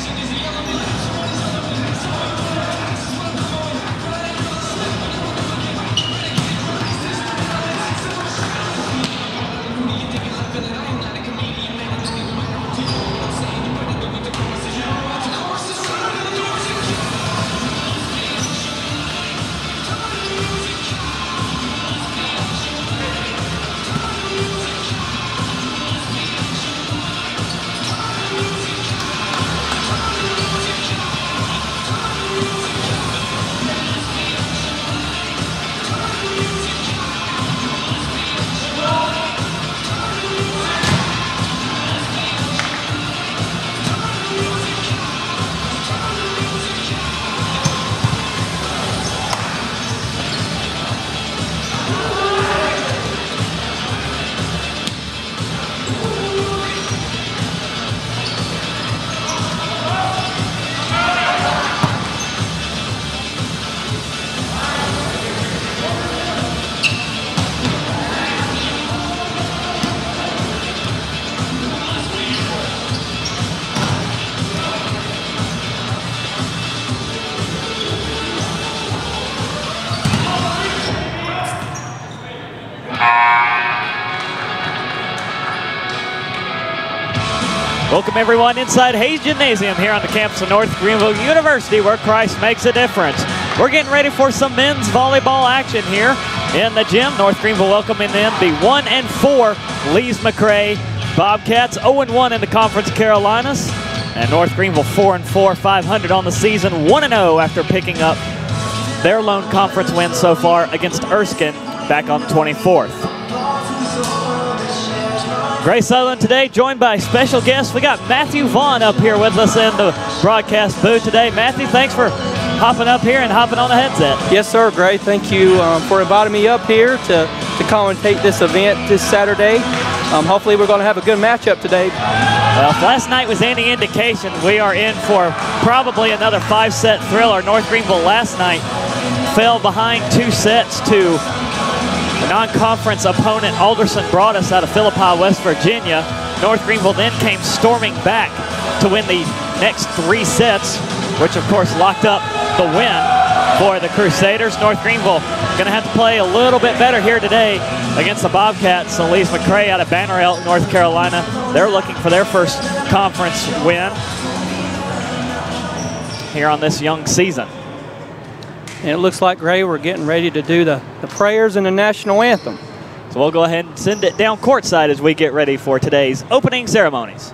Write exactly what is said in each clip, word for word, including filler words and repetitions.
Welcome everyone inside Hayes Gymnasium here on the campus of North Greenville University, where Christ makes a difference. We're getting ready for some men's volleyball action here in the gym. North Greenville welcoming in the one and four Lees-McRae Bobcats, oh and one in the Conference Carolinas. And North Greenville four and four, five hundred on the season, one and oh after picking up their lone conference win so far against Erskine back on the twenty-fourth. Gray Sutherland today joined by special guests. We got Matthew Vaughn up here with us in the broadcast booth today. Matthew, thanks for hopping up here and hopping on the headset. Yes, sir, Gray. Thank you um, for inviting me up here to, to commentate this event this Saturday. Um, hopefully we're going to have a good matchup today. Well, if last night was any indication, we are in for probably another five-set thriller. North Greenville last night fell behind two sets to a non-conference opponent. Alderson brought us out of Philippi, West Virginia. North Greenville then came storming back to win the next three sets, which of course locked up the win for the Crusaders. North Greenville going to have to play a little bit better here today against the Bobcats. So Lees-McRae out of Banner Elk, North Carolina. They're looking for their first conference win here on this young season. And it looks like, Gray, we're getting ready to do the, the prayers and the national anthem. So we'll go ahead and send it down courtside as we get ready for today's opening ceremonies.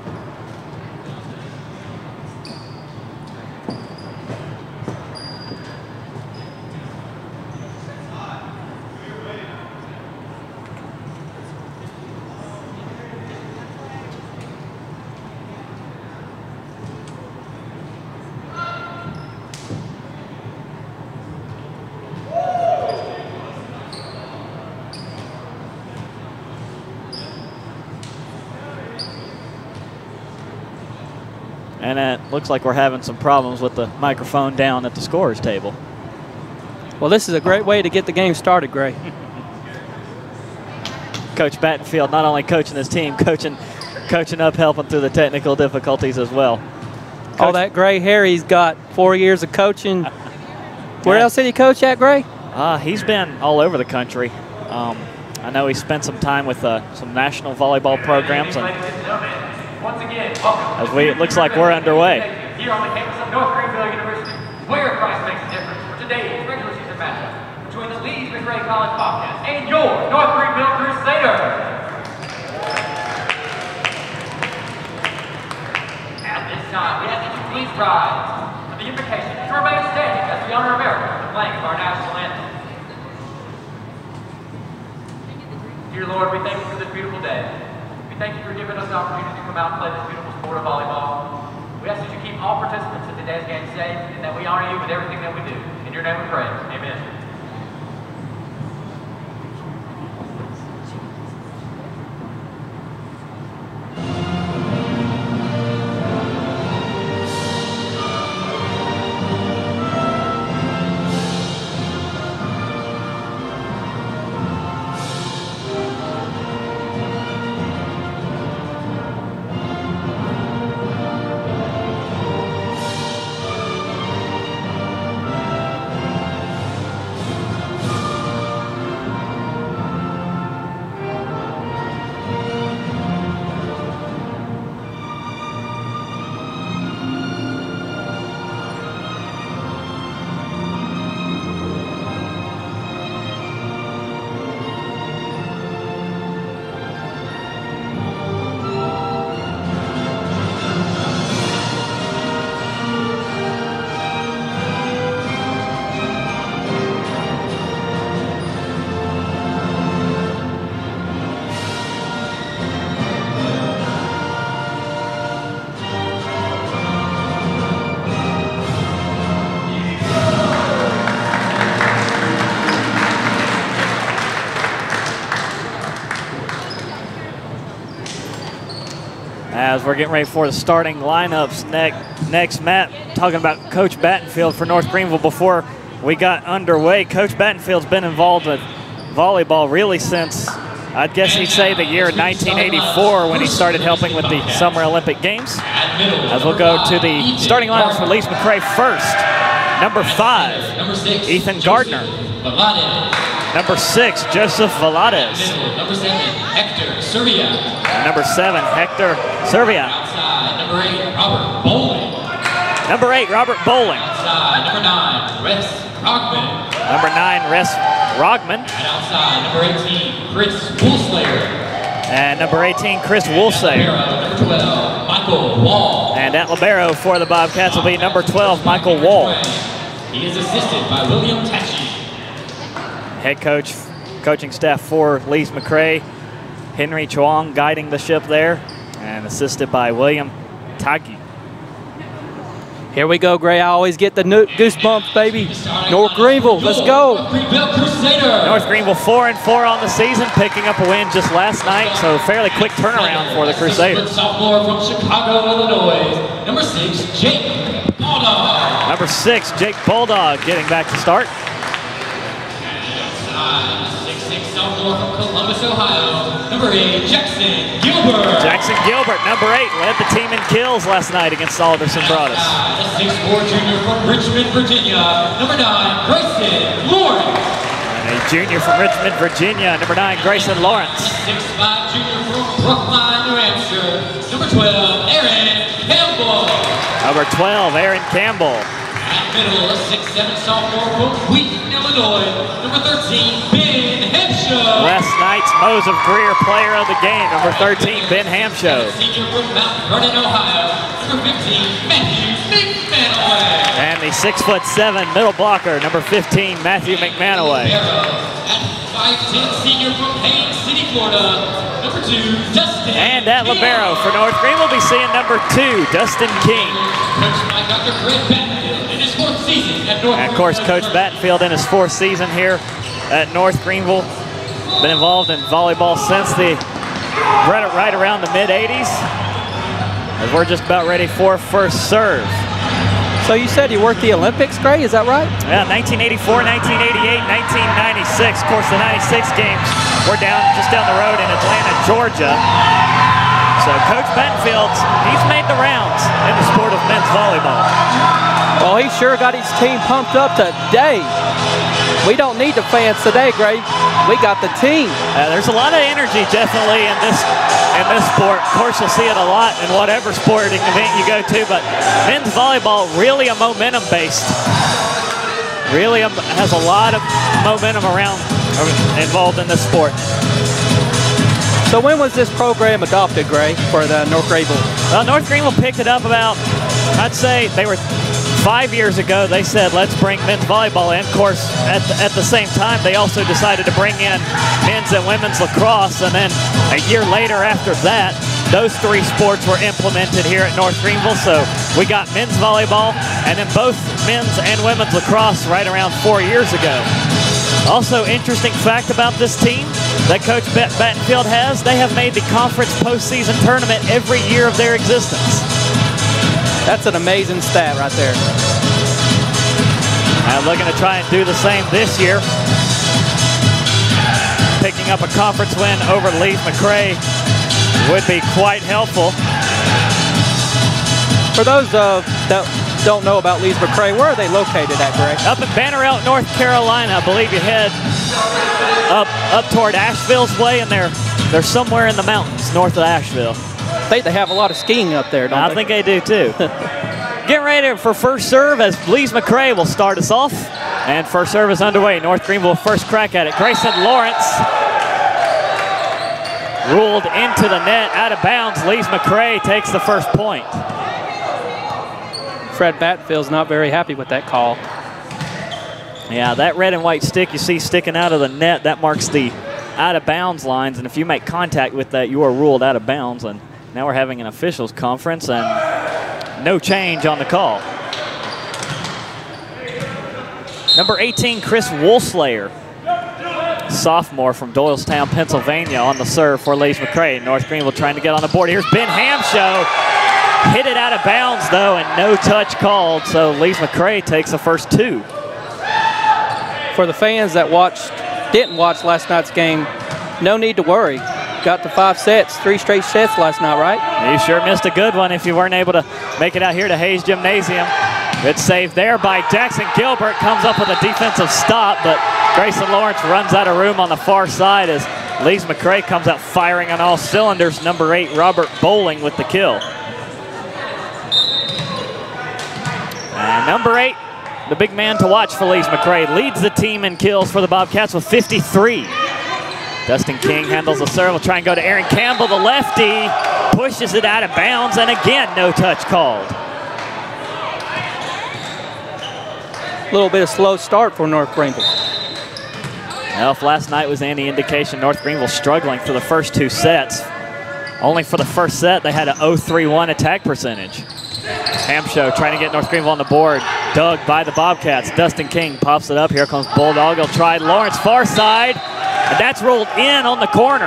And it looks like we're having some problems with the microphone down at the scorer's table. Well, this is a great way to get the game started, Gray. Coach Battenfield not only coaching his team, coaching coaching up, helping through the technical difficulties as well. Coach, all that gray hair he's got, four years of coaching. Where else did he coach at, Gray? Uh, he's been all over the country. Um, I know he spent some time with uh, some national volleyball programs. And once again, welcome. As we, it looks like we're underway. Here on the campus of North Greenville University, where Christ makes a difference for today's regular season matchup between the Lees-McRae College Bobcats and your North Greenville Crusaders. At this time, we ask that you please rise for the invocation to remain standing as we honor America with the playing of our national anthem. Dear Lord, we thank you for this beautiful day. We thank you for giving us the opportunity to come out and play this beautiful sport of volleyball. We ask that you keep all participants in today's game safe and that we honor you with everything that we do. In your name we pray. Amen. as we're getting ready for the starting lineups. Next, next Matt, talking about Coach Battenfield for North Greenville before we got underway. Coach Battenfield's been involved with volleyball really since, I'd guess he'd say, the year nineteen eighty-four when he started helping with the Summer Olympic Games. As we'll go to the starting lineups for Lees-McRae first. Number five, Ethan Gardner. Number six, Joseph Velades. Number seven, Hector Servia. Number seven, Hector Servia. Outside, number eight, Robert Bowling. Number eight, Robert Bowling. Outside, number nine, Rex Rogman. Number nine, Res Rogman. And outside, number eighteen, Chris Woolslayer. And number eighteen, Chris Woolslayer. Number twelve, Michael Wall. And at libero for the Bobcats will be number twelve, Michael Wall. He is assisted by William Tachi. Head coach, coaching staff for Lees-McRae, Henry Chuang guiding the ship there, and assisted by William Tagi. Here we go, Gray. I always get the goosebumps, baby. North Greenville, let's go. Greenville Crusaders. North Greenville four and four on the season, picking up a win just last night, so fairly quick turnaround for the Crusaders. Sophomore from Chicago, Illinois. Number six, Jake Bulldog. Number six, Jake Bulldog getting back to start. six six sophomore from Columbus, Ohio. Number eight, Jackson Gilbert. Jackson Gilbert, number eight, led the team in kills last night against Alderson Broadus. A six four junior from Richmond, Virginia. Number nine, Grayson Lawrence. And a junior from Richmond, Virginia, number nine, Grayson Lawrence. six five junior from Brookline, New Hampshire. Number twelve, Aaron Campbell. Number twelve, Aaron Campbell. At middle, a six seven sophomore from Wheaton, Illinois. Number thirteen, Ben Hampshire. Last night's Moe's of Greer player of the game, number thirteen, Ben Hampshire. Senior from Mount Vernon, Ohio. Number fifteen, Matthew McManaway. And the six foot seven middle blocker, number fifteen, Matthew McManaway. At five ten, senior from Haines City, Florida. Number two, Dustin. And at libero for North Green, we'll be seeing number two, Dustin King. Coached by Doctor Fred Battenfield in his fourth season at North. And of course, Coach Battenfield in his fourth season here at North Greenville. Been involved in volleyball since the right, right around the mid eighties. As we're just about ready for first serve. So you said you worked the Olympics, Gray, is that right? Yeah, nineteen eighty-four, nineteen eighty-eight, nineteen ninety-six. Of course, the ninety-six games were down just down the road in Atlanta, Georgia. So Coach Battenfield, he's made the rounds in the sport of men's volleyball. Well, he sure got his team pumped up today. We don't need the fans today, Gray. We got the team. Uh, there's a lot of energy definitely in this in this sport. Of course, you'll see it a lot in whatever sporting event you go to, but men's volleyball really a momentum based. Really a, has a lot of momentum around involved in this sport. So when was this program adopted, Gray, for the North Greenville? Well, North Greenville picked it up about, I'd say they were five years ago. They said, let's bring men's volleyball in. Of course, at the, at the same time, they also decided to bring in men's and women's lacrosse. And then a year later after that, those three sports were implemented here at North Greenville. So we got men's volleyball and then both men's and women's lacrosse right around four years ago. Also, interesting fact about this team that Coach Battenfield has, they have made the conference postseason tournament every year of their existence. That's an amazing stat right there. And looking to try and do the same this year. Picking up a conference win over Lees-McRae would be quite helpful. For those uh, that don't know about Lees-McRae, where are they located at, Gray? Up in Banner Elk, North Carolina. I believe you head up up toward Asheville's way, and they're they're somewhere in the mountains north of Asheville. I think they have a lot of skiing up there, don't I they? think they do too. Getting ready for first serve as Lees-McRae will start us off. And first serve is underway. North Greenville first crack at it. Grayson Lawrence ruled into the net, out of bounds. Lees-McRae takes the first point. Fred Battenfield's not very happy with that call. Yeah, that red and white stick you see sticking out of the net, that marks the out of bounds lines. And if you make contact with that, you are ruled out of bounds. And now we're having an officials conference and no change on the call. Number eighteen, Chris Woolslayer, sophomore from Doylestown, Pennsylvania, on the serve for Lees-McRae. North Greenville trying to get on the board. Here's Ben Hamshow. Hit it out of bounds, though, and no touch called, so Lees-McRae takes the first two. For the fans that watched, didn't watch last night's game, no need to worry. Got the five sets, three straight sets last night, right? You sure missed a good one if you weren't able to make it out here to Hayes Gymnasium. Good save there by Jackson Gilbert. Comes up with a defensive stop, but Grayson Lawrence runs out of room on the far side as Lees-McRae comes out firing on all cylinders. Number eight, Robert Bowling, with the kill. And number eight, the big man to watch for Lees-McRae, leads the team in kills for the Bobcats with fifty-three. Dustin King handles the serve. Will try and go to Aaron Campbell, the lefty. Pushes it out of bounds, and again, no touch called. A little bit of slow start for North Greenville. Well, if last night was any indication, North Greenville struggling for the first two sets. Only for the first set, they had an oh three one attack percentage. Hamshow trying to get North Greenville on the board. Dug by the Bobcats. Dustin King pops it up. Here comes Bulldog. He'll try Lawrence far side. And that's rolled in on the corner.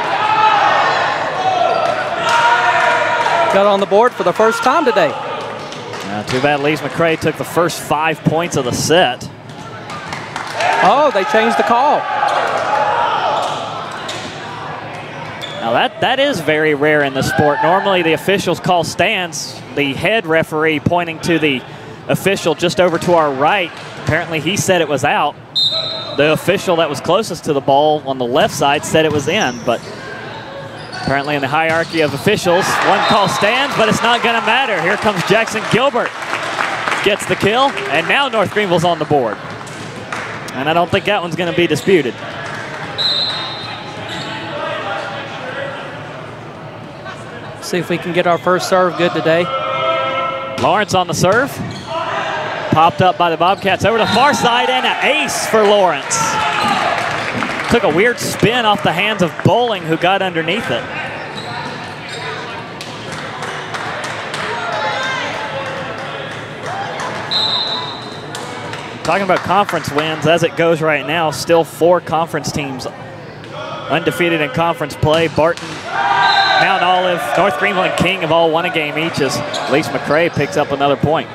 Got on the board for the first time today. Now, too bad Lees-McRae took the first five points of the set. Oh, they changed the call. Now that, that is very rare in the sport. Normally the officials call stands, the head referee pointing to the official just over to our right. Apparently he said it was out. The official that was closest to the ball on the left side said it was in, but apparently in the hierarchy of officials, one call stands, but it's not gonna matter. Here comes Jackson Gilbert. Gets the kill, and now North Greenville's on the board. And I don't think that one's gonna be disputed. See if we can get our first serve good today. Lawrence on the serve. Popped up by the Bobcats over the far side, and an ace for Lawrence. Took a weird spin off the hands of Bowling, who got underneath it. Talking about conference wins, as it goes right now, still four conference teams undefeated in conference play. Barton, Mount Olive, North Greenville, and King have all won a game each as Lees-McRae picks up another point.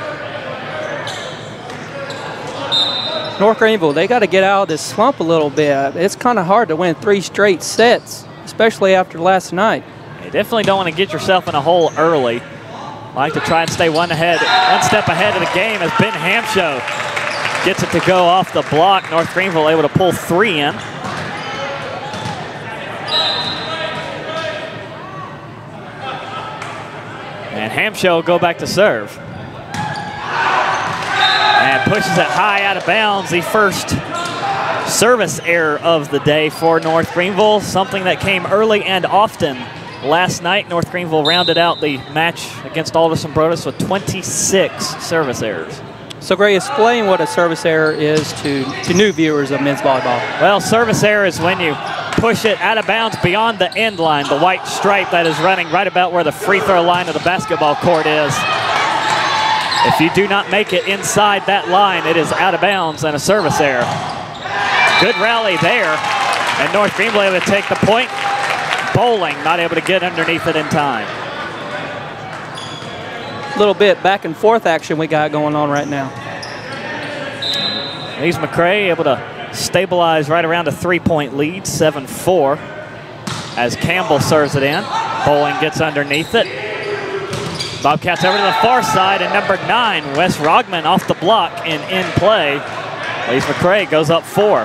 North Greenville, they got to get out of this slump a little bit. It's kind of hard to win three straight sets, especially after last night. You definitely don't want to get yourself in a hole early. Like to try and stay one ahead, one step ahead of the game as Ben Hamshow gets it to go off the block. North Greenville able to pull three in. And Hamshow will go back to serve. And pushes it high out of bounds. The first service error of the day for North Greenville. Something that came early and often last night. North Greenville rounded out the match against Alderson Broaddus with twenty-six service errors. So Gray, explain what a service error is to, to new viewers of men's volleyball. Well, service error is when you push it out of bounds beyond the end line, the white stripe that is running right about where the free throw line of the basketball court is. If you do not make it inside that line, it is out of bounds and a service error. Good rally there, and North Greenville able to take the point. Bowling not able to get underneath it in time. A little bit back and forth action we got going on right now. Lees-McRae able to stabilize right around a three-point lead, seven four, as Campbell serves it in. Bowling gets underneath it. Bobcats over to the far side, and number nine, Wes Rogman, off the block and in play. Lees-McRae goes up four.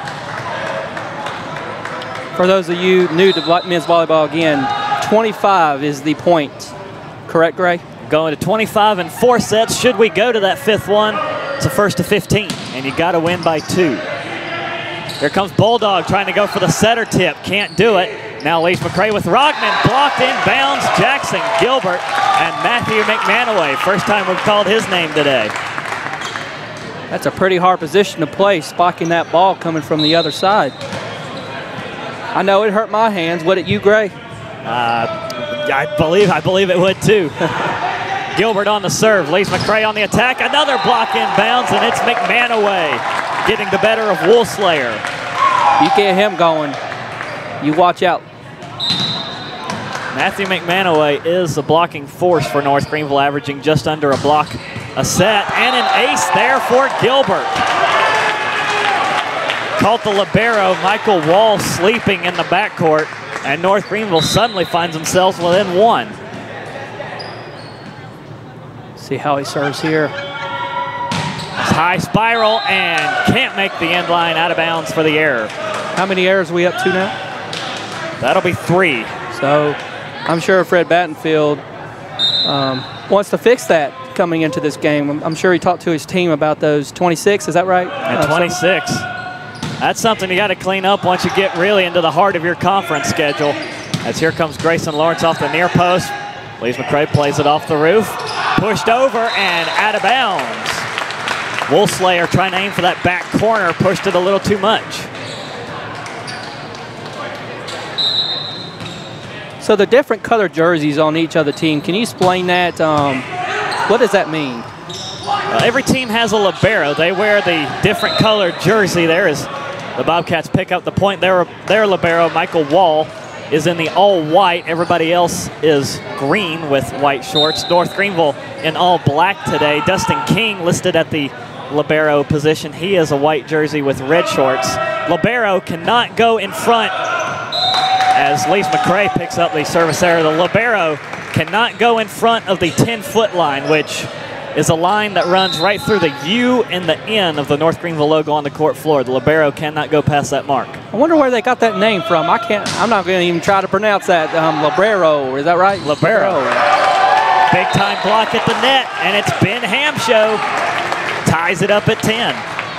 For those of you new to men's volleyball, again, twenty-five is the point. Correct, Gray? Going to twenty-five in four sets. Should we go to that fifth one, it's a first to fifteen, and you got to win by two. Here comes Bulldog trying to go for the setter tip. Can't do it. Now Lees-McRae with Rogman. Blocked in bounds. Jackson Gilbert and Matthew McManaway. First time we've called his name today. That's a pretty hard position to play, spocking that ball coming from the other side. I know it hurt my hands. Would it you, Gray? Uh, I believe I believe it would too. Gilbert on the serve. Lees-McRae on the attack. Another block in bounds, and it's McManaway getting the better of Woolslayer. You get him going, you watch out. Matthew McManaway is the blocking force for North Greenville, averaging just under a block a set. And an ace there for Gilbert. Caught the libero, Michael Wall, sleeping in the backcourt. And North Greenville suddenly finds themselves within one. See how he serves here. High spiral and can't make the end line, out of bounds for the error. How many errors are we up to now? That'll be three. So I'm sure Fred Battenfield um, wants to fix that coming into this game. I'm, I'm sure he talked to his team about those twenty-six, is that right? And uh, twenty-six. That's something you got to clean up once you get really into the heart of your conference schedule. As here comes Grayson Lawrence off the near post. Lees-McRae plays it off the roof. Pushed over and out of bounds. Wolfslayer trying to aim for that back corner, pushed it a little too much. So the different colored jerseys on each other team, can you explain that? Um, what does that mean? Well, every team has a libero. They wear the different colored jersey. There is the Bobcats pick up the point. Their, their libero, Michael Wall, is in the all white. Everybody else is green with white shorts. North Greenville in all black today. Dustin King listed at the libero position. He is a white jersey with red shorts. Libero cannot go in front as Lees-McRae picks up the service error. The libero cannot go in front of the ten-foot line, which is a line that runs right through the U and the N of the North Greenville logo on the court floor. The libero cannot go past that mark. I wonder where they got that name from. I can't, I'm not going to even try to pronounce that. Um, libero, is that right? Libero. Big time block at the net, and it's Ben Hamshow. Ties it up at ten.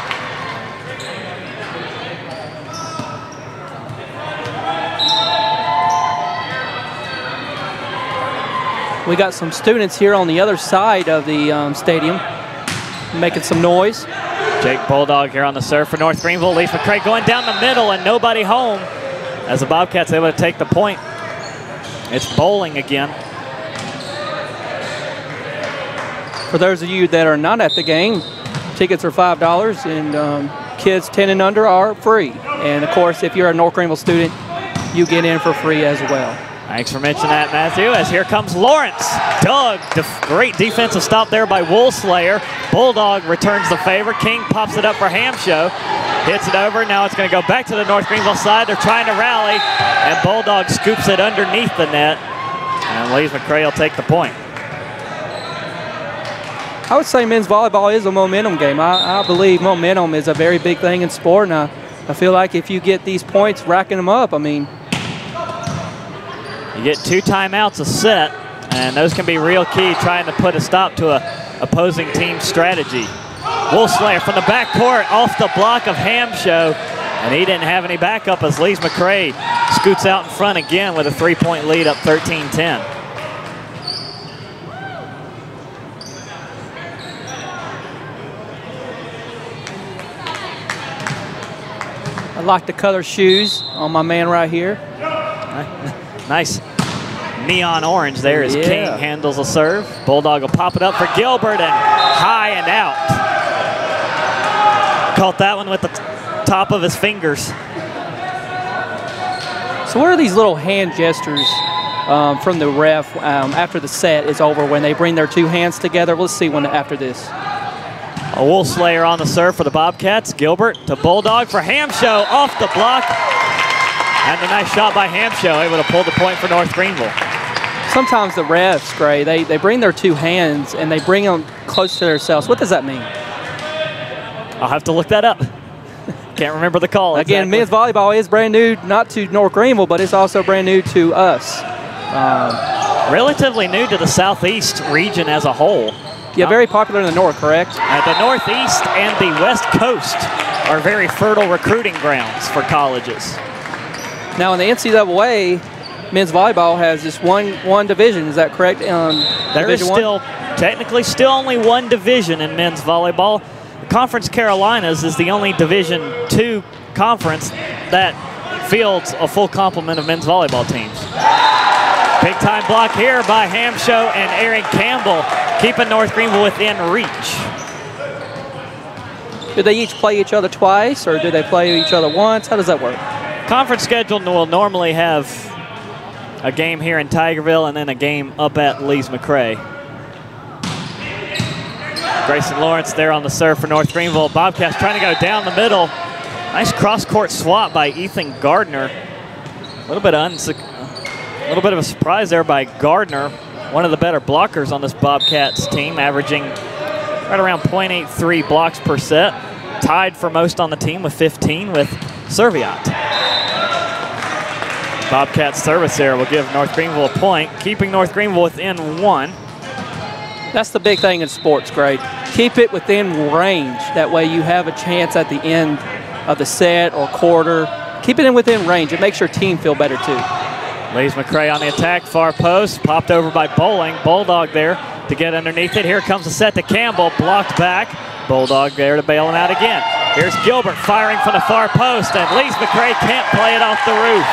We got some students here on the other side of the um, stadium making some noise. Jake Bulldog here on the serve for North Greenville. Lees-McRae going down the middle and nobody home as the Bobcats able to take the point. It's bowling again. For those of you that are not at the game, tickets are five dollars and um, kids ten and under are free. And of course, if you're a North Greenville student, you get in for free as well. Thanks for mentioning that, Matthew, as here comes Lawrence. Doug, def great defensive stop there by Wolfslayer. Bulldog returns the favor. King pops it up for Hamshow. Hits it over. Now it's going to go back to the North Greenville side. They're trying to rally, and Bulldog scoops it underneath the net. And Lees-McRae will take the point. I would say men's volleyball is a momentum game. I, I believe momentum is a very big thing in sport, and I, I feel like if you get these points, racking them up, I mean, you get two timeouts a set, and those can be real key trying to put a stop to a opposing team's strategy. Wolfslayer from the backcourt off the block of Hamshow, and he didn't have any backup as Lees-McRae scoots out in front again with a three-point lead up thirteen ten. I like the color shoes on my man right here. Nice neon orange there as yeah. King handles a serve. Bulldog will pop it up for Gilbert and high and out. Caught that one with the top of his fingers. So what are these little hand gestures um, from the ref um, after the set is over when they bring their two hands together? Let's see one after this. A Wolfslayer on the serve for the Bobcats. Gilbert to Bulldog for Hamshow off the block. And a nice shot by Hamshow, able to pull the point for North Greenville. Sometimes the refs, Gray, they, they bring their two hands and they bring them close to themselves. What does that mean? I'll have to look that up. Can't remember the call. Again, exactly. men's volleyball is brand new, not to North Greenville, but it's also brand new to us. Um, Relatively new to the Southeast region as a whole. Yeah, very popular in the North, correct? Uh, the Northeast and the West Coast are very fertile recruiting grounds for colleges. Now in the N C double A, men's volleyball has just one one division. Is that correct? Um, there is still, one? technically, still only one division in men's volleyball. The Conference Carolinas is the only Division two conference that fields a full complement of men's volleyball teams. Big time block here by Hamshow and Aaron Campbell, keeping North Greenville within reach. Do they each play each other twice, or do they play each other once? How does that work? Conference schedule will normally have a game here in Tigerville and then a game up at Lees-McRae. Grayson Lawrence there on the serve for North Greenville. Bobcats trying to go down the middle. Nice cross-court swap by Ethan Gardner. A little bit of a little bit of a surprise there by Gardner, one of the better blockers on this Bobcats team, averaging right around point eight three blocks per set. Tied for most on the team with fifteen with Serviat. Bobcats service there will give North Greenville a point, keeping North Greenville within one. That's the big thing in sports, Greg. Keep it within range. That way you have a chance at the end of the set or quarter. Keep it in within range. It makes your team feel better too. Lees-McRae on the attack, far post, popped over by Bowling. Bulldog there to get underneath it. Here comes the set to Campbell, blocked back. Bulldog there to bail him out again. Here's Gilbert firing from the far post, and Lees-McRae can't play it off the roof.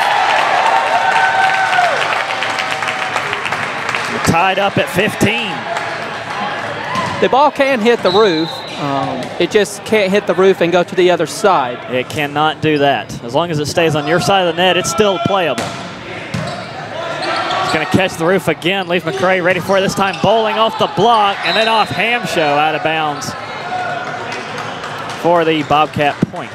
We're tied up at fifteen. The ball can hit the roof. Um, it just can't hit the roof and go to the other side. It cannot do that. As long as it stays on your side of the net, it's still playable. It's going to catch the roof again. Lees-McRae ready for it this time. Bowling off the block and then off Hamshow out of bounds for the Bobcat point.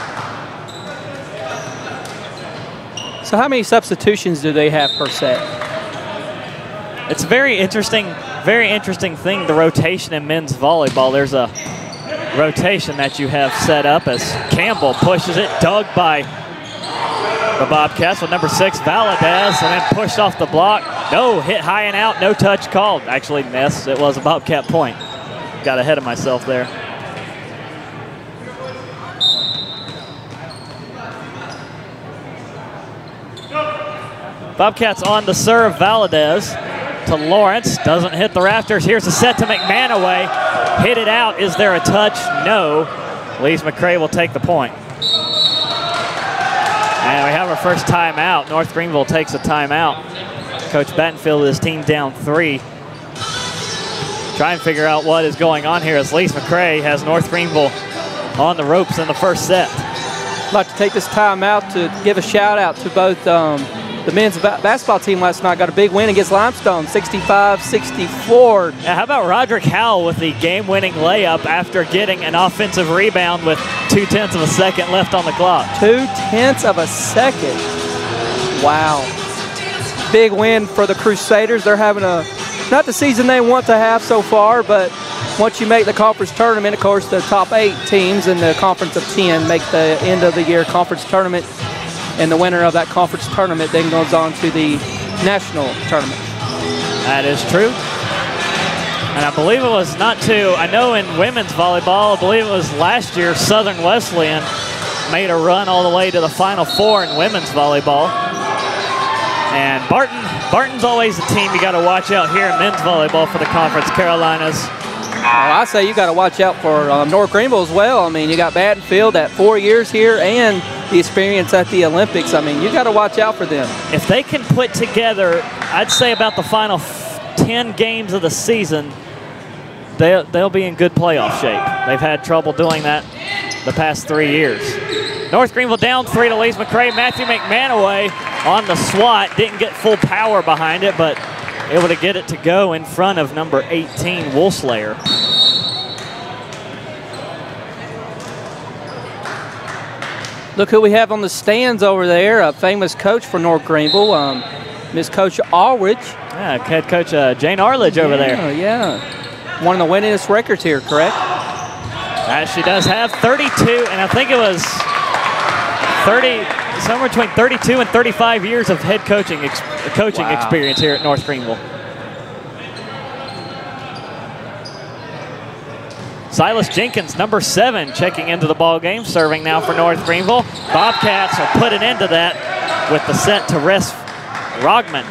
So how many substitutions do they have per set? It's a very interesting, very interesting thing, the rotation in men's volleyball. There's a rotation that you have set up as Campbell pushes it, dug by the Bobcats with number six, Valadez, and then pushed off the block. No, hit high and out, no touch called. Actually, miss, it was a Bobcat point. Got ahead of myself there. Bobcats on the serve, Valadez to Lawrence, doesn't hit the rafters. Here's the set to McManaway. Hit it out, is there a touch? No. Lees-McRae will take the point. And we have our first timeout. North Greenville takes a timeout. Coach Battenfield with his team down three. Try and figure out what is going on here as Lees-McRae has North Greenville on the ropes in the first set. I'd like to take this timeout to give a shout out to both um, the men's ba basketball team last night. Got a big win against Limestone, sixty-five sixty-four. Yeah, how about Roderick Howell with the game-winning layup after getting an offensive rebound with two-tenths of a second left on the clock? Two-tenths of a second. Wow. Big win for the Crusaders. They're having a, not the season they want to have so far, but once you make the conference tournament, of course, the top eight teams in the conference of ten make the end of the year conference tournament. And the winner of that conference tournament then goes on to the national tournament. That is true. And I believe it was not too, I know in women's volleyball, I believe it was last year, Southern Wesleyan made a run all the way to the Final Four in women's volleyball. And Barton, Barton's always a team you got to watch out here in men's volleyball for the Conference Carolinas. Well, I say you got to watch out for um, North Greenville as well. I mean, you got Battenfield at four years here and the experience at the Olympics. I mean, you got to watch out for them. If they can put together, I'd say about the final ten games of the season, they'll, they'll be in good playoff shape. They've had trouble doing that the past three years. North Greenville down three to Lees-McRae. Matthew McManaway on the swat. Didn't get full power behind it, but able to get it to go in front of number eighteen, Woolslayer. Look who we have on the stands over there, a famous coach for North Greenville, um, Miss Coach Allridge. Yeah, head coach uh, Jane Arledge over yeah, there. Yeah, one of the winningest records here, correct? Uh, she does have thirty-two, and I think it was thirty, somewhere between thirty-two and thirty-five years of head coaching ex coaching wow. experience here at North Greenville. Silas Jenkins, number seven, checking into the ball game, serving now for North Greenville. Bobcats are putting into that with the set to Rest Rogman.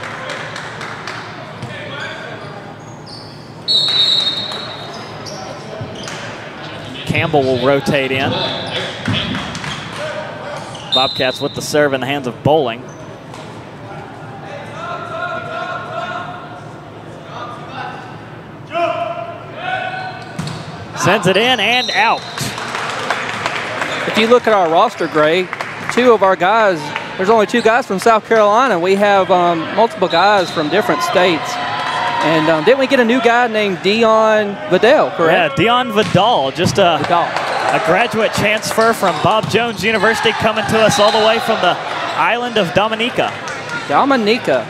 Campbell will rotate in. Bobcats with the serve in the hands of Bowling. Sends it in and out. if you look at our roster, Gray, two of our guys, there's only two guys from South Carolina. We have um, multiple guys from different states. And um, didn't we get a new guy named Dion Vidal, correct? Yeah, Dion Vidal, just a, Vidal. a graduate transfer from Bob Jones University, coming to us all the way from the island of Dominica. Dominica.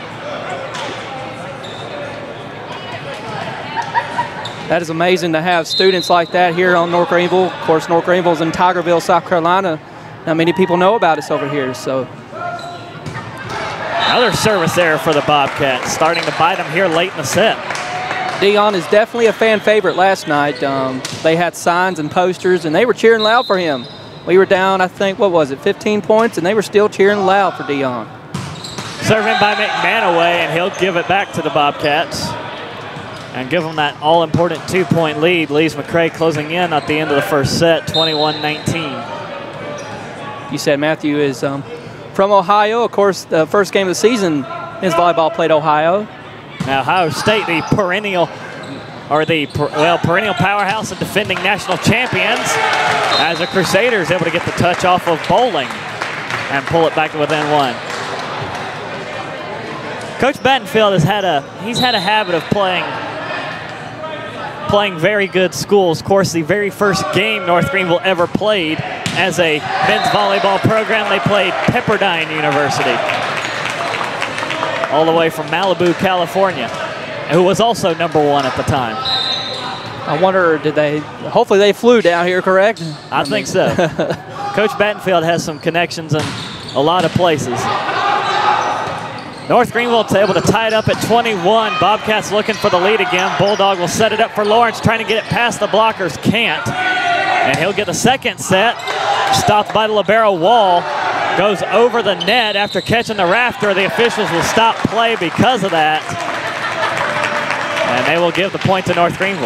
That is amazing to have students like that here on North Greenville. Of course, North Greenville is in Tigerville, South Carolina. Not many people know about us over here, so. Another service error for the Bobcats, starting to bite them here late in the set. Dion is definitely a fan favorite last night. Um, they had signs and posters, and they were cheering loud for him. We were down, I think, what was it, fifteen points, and they were still cheering loud for Dion. Serving by McManaway, and he'll give it back to the Bobcats and give them that all-important two-point lead. Lees-McRae closing in at the end of the first set, twenty-one nineteen. You said Matthew is um, from Ohio. Of course, the first game of the season, his volleyball played Ohio. Now, Ohio State, the perennial, or the, well, perennial powerhouse and defending national champions, as the Crusaders able to get the touch off of Bowling and pull it back to within one. Coach Battenfield has had a, he's had a habit of playing playing very good schools. Of course, the very first game North Greenville ever played as a men's volleyball program, they played Pepperdine University, all the way from Malibu, California, who was also number one at the time. I wonder, did they, hopefully they flew down here, correct? I, I think so. Coach Battenfield has some connections in a lot of places. North Greenville able to tie it up at twenty-one. Bobcats looking for the lead again. Bulldog will set it up for Lawrence, trying to get it past the blockers. Can't. And he'll get the second set. Stopped by the libero wall. Goes over the net after catching the rafter. The officials will stop play because of that. And they will give the point to North Greenville.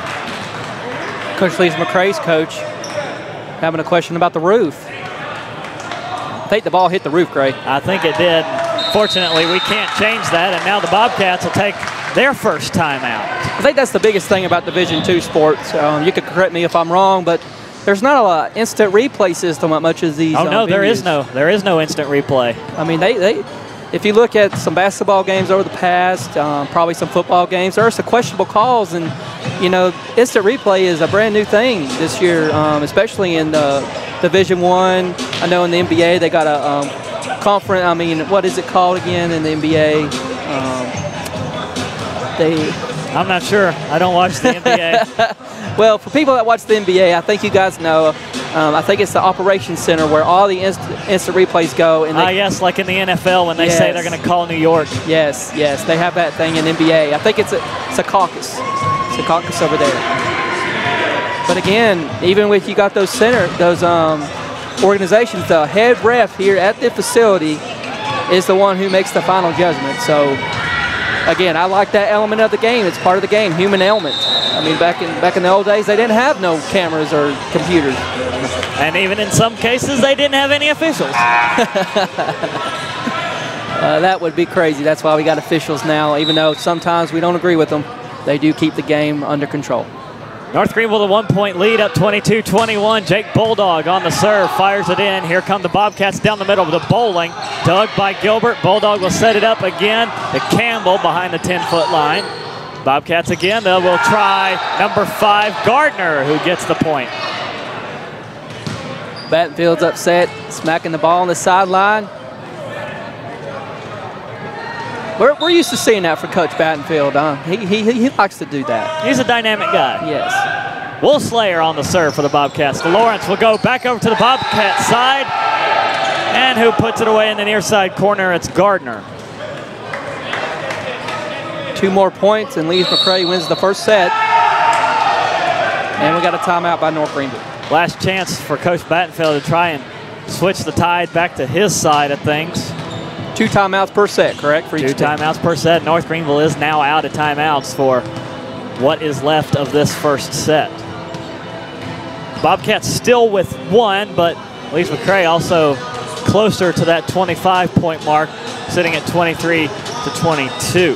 Coach Lees-McRae's coach having a question about the roof. I think the ball hit the roof, Gray. I think it did. Fortunately, we can't change that, and now the Bobcats will take their first time out. I think that's the biggest thing about Division two sports. Um, you could correct me if I'm wrong, but there's not a lot instant replay system as much as these. Oh no, um, there is no, there is no instant replay. I mean, they, they, if you look at some basketball games over the past, um, probably some football games, there are some questionable calls, and you know, instant replay is a brand new thing this year, um, especially in uh, Division One. I know in the N B A they got a um, conference. I mean, what is it called again in the N B A? Um, they. I'm not sure. I don't watch the N B A. Well, for people that watch the N B A, I think you guys know. Um, I think it's the Operations Center where all the inst instant replays go. And ah, uh, yes, like in the N F L when they yes. say they're going to call New York. Yes, yes, they have that thing in N B A. I think it's a, it's a caucus. It's a caucus over there. But again, even with you got those center, those um, organizations, the head ref here at the facility is the one who makes the final judgment. So again, I like that element of the game. It's part of the game, human element. I mean, back in back in the old days, they didn't have no cameras or computers. And even in some cases, they didn't have any officials. uh, that would be crazy. That's why we got officials now, even though sometimes we don't agree with them. They do keep the game under control. North Greenville, the one-point lead, up twenty-two twenty-one. Jake Bulldog on the serve, fires it in. Here come the Bobcats down the middle with the Bowling. Dug by Gilbert. Bulldog will set it up again to Campbell behind the ten-foot line. Bobcats again, they will try number five, Gardner, who gets the point. Battenfield's upset, smacking the ball on the sideline. We're, we're used to seeing that for Coach Battenfield, huh? He, he, he likes to do that. He's a dynamic guy. Yes. Will Slayer on the serve for the Bobcats. Lawrence will go back over to the Bobcat side. And who puts it away in the near side corner? It's Gardner. Two more points, and Lees-McRae wins the first set. And we got a timeout by North Greenville. Last chance for Coach Battenfield to try and switch the tide back to his side of things. Two timeouts per set, correct? For each Two timeouts per set. North Greenville is now out of timeouts for what is left of this first set. Bobcats still with one, but Lees-McRae also closer to that twenty-five point mark, sitting at twenty-three to twenty-two.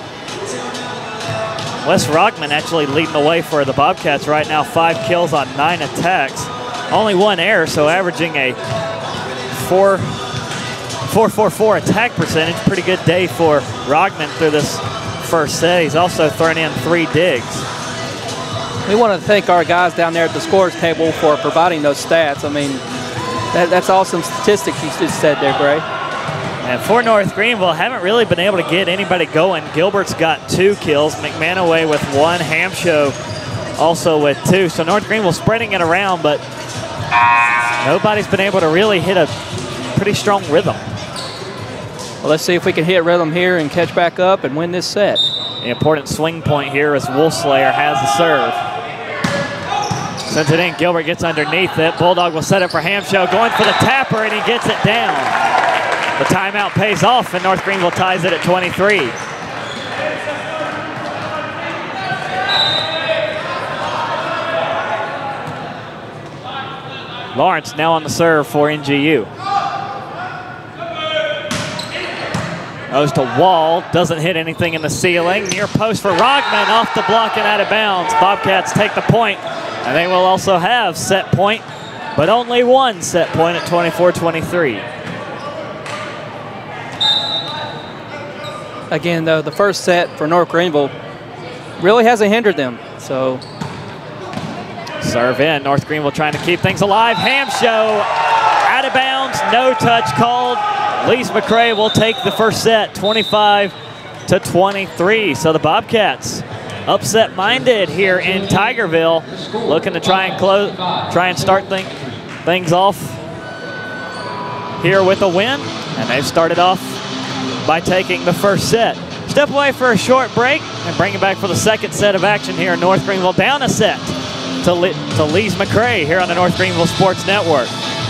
Wes Rockman actually leading the way for the Bobcats right now. Five kills on nine attacks. only one error, so averaging a four four four attack percentage. Pretty good day for Rogman through this first set. He's also thrown in three digs. We want to thank our guys down there at the scores table for providing those stats. I mean, that, that's awesome statistics you just said there, Gray. And for North Greenville, haven't really been able to get anybody going. Gilbert's got two kills, McManaway with one, Hamshow also with two. So North Greenville spreading it around, but nobody's been able to really hit a pretty strong rhythm. Well, let's see if we can hit rhythm here and catch back up and win this set. The important swing point here as Wolfslayer has the serve. Sends it in, Gilbert gets underneath it. Bulldog will set it for Hamshow, going for the tapper, and he gets it down. The timeout pays off, and North Greenville ties it at twenty-three. Lawrence now on the serve for N G U. Goes to Wall, doesn't hit anything in the ceiling. Near post for Rogman, off the block and out of bounds. Bobcats take the point, and they will also have set point, but only one set point at twenty-four twenty-three. Again, though, the first set for North Greenville really hasn't hindered them. So serve in, North Greenville trying to keep things alive. Hamshow out of bounds, no touch called. Lees-McRae will take the first set, twenty-five to twenty-three. So the Bobcats upset-minded here in Tigerville, looking to try and close, try and start thing, things off here with a win, and they've started off by taking the first set. Step away for a short break and bring it back for the second set of action here in North Greenville. Down a set to, Le to Lees-McRae here on the North Greenville Sports Network.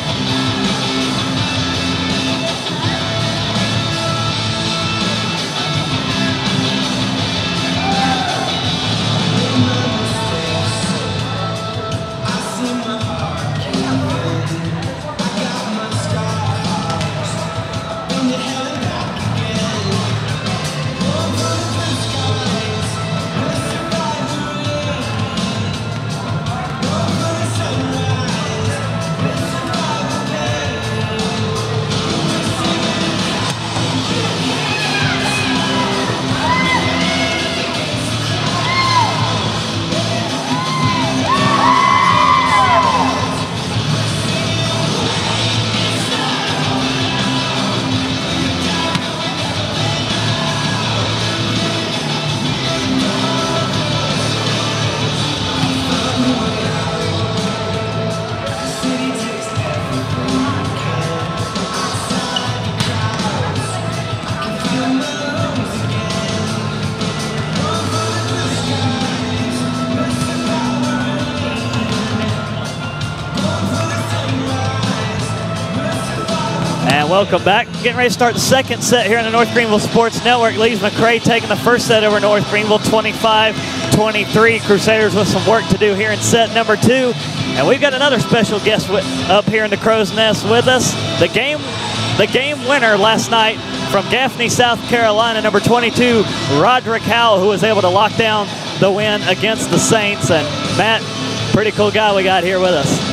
Welcome back. Getting ready to start the second set here on the North Greenville Sports Network. Lees-McRae taking the first set over North Greenville, twenty-five twenty-three. Crusaders with some work to do here in set number two. And we've got another special guest up here in the Crow's Nest with us. The game, the game winner last night from Gaffney, South Carolina, number twenty-two, Roderick Howell, who was able to lock down the win against the Saints. And Matt, pretty cool guy we got here with us.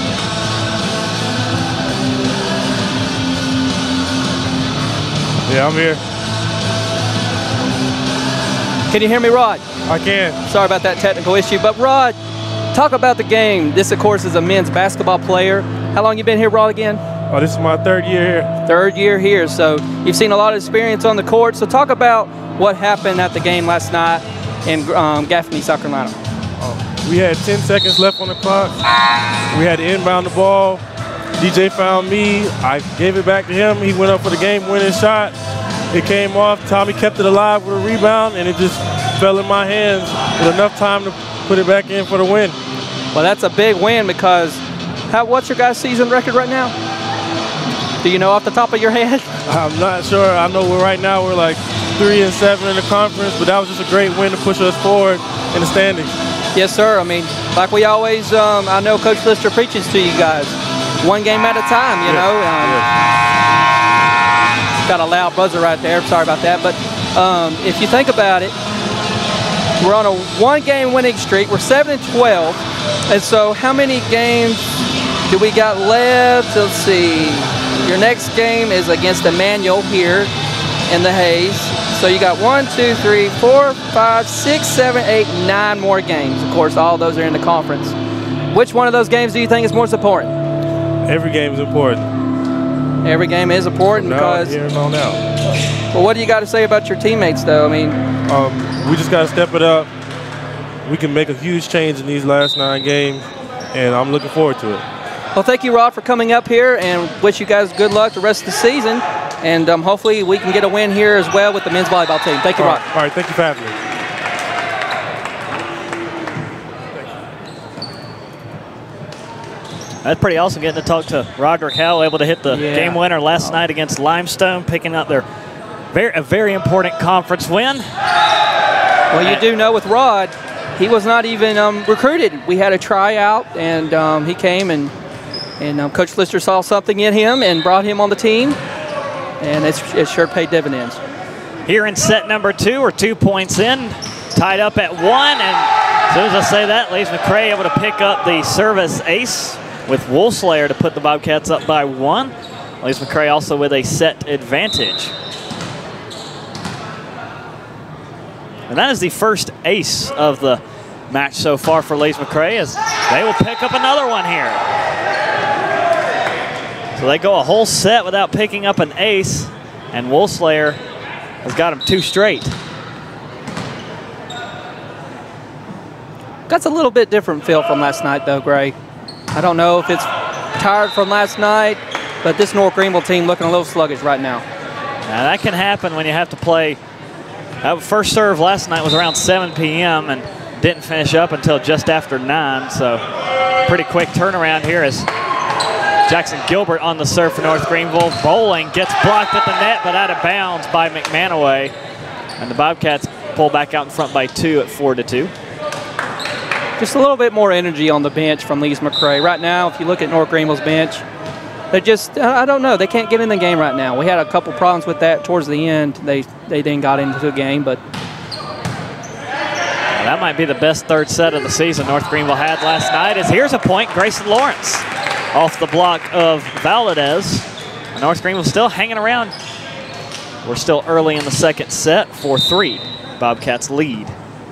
Yeah, I'm here. Can you hear me, Rod? I can. Sorry about that technical issue, but Rod, talk about the game. This, of course, is a men's basketball player. How long you been here, Rod, again? Oh, this is my third year here. Third year here, so you've seen a lot of experience on the court. So talk about what happened at the game last night in um, Gaffney, South Carolina. Oh, we had ten seconds left on the clock. We had to inbound the ball. D J found me. I gave it back to him. He went up for the game-winning shot. It came off. Tommy kept it alive with a rebound, and it just fell in my hands with enough time to put it back in for the win. Well, that's a big win because how, what's your guys' season record right now? Do you know off the top of your head? I'm not sure. I know we're right now we're like three and seven in the conference, but that was just a great win to push us forward in the standings. Yes, sir. I mean, like we always, um, I know Coach Lister preaches to you guys. One game at a time, you yeah. know. Um, yeah. Got a loud buzzer right there. Sorry about that. But um, if you think about it, we're on a one-game winning streak. We're seven and twelve. And so how many games do we got left? Let's see. Your next game is against Emmanuel here in the Hayes. So you got one, two, three, four, five, six, seven, eight, nine more games. Of course, all those are in the conference. Which one of those games do you think is most important? Every game is important. Every game is important Now, because. here and on out. Well, what do you got to say about your teammates, though? I mean, um, we just got to step it up. We can make a huge change in these last nine games, and I'm looking forward to it. Well, thank you, Rod, for coming up here, and wish you guys good luck the rest of the season. And um, hopefully we can get a win here as well with the men's volleyball team. Thank you, All Rod. right, all right, thank you for having me. That's pretty awesome getting to talk to Roderick Howell, able to hit the Yeah. game winner last night against Limestone, picking up their very, a very important conference win. Well, you do know with Rod, he was not even um, recruited. We had a tryout, and um, he came, and, and um, Coach Lister saw something in him and brought him on the team, and it's, it sure paid dividends. Here in set number two, we're two points in, tied up at one, and as soon as I say that, Lees-McRae able to pick up the service ace with Woolslayer to put the Bobcats up by one. Lees-McRae also with a set advantage. And that is the first ace of the match so far for Lees-McRae, as they will pick up another one here. So they go a whole set without picking up an ace, and Woolslayer has got them two straight. That's a little bit different feel from last night, though, Gray. I don't know if it's tired from last night, but this North Greenville team looking a little sluggish right now. Now that can happen when you have to play. That first serve last night was around seven P M and didn't finish up until just after nine, so pretty quick turnaround here as Jackson Gilbert on the serve for North Greenville. Bowling gets blocked at the net, but out of bounds by McManaway, and the Bobcats pull back out in front by two at four to two. Just a little bit more energy on the bench from Lees-McRae. Right now, if you look at North Greenville's bench, they just, I don't know, they can't get in the game right now. We had a couple problems with that towards the end. They they then got into the game, but. Well, that might be the best third set of the season North Greenville had last night, as here's a point, Grayson Lawrence off the block of Valadez. North Greenville still hanging around. We're still early in the second set, four three. Bobcats lead.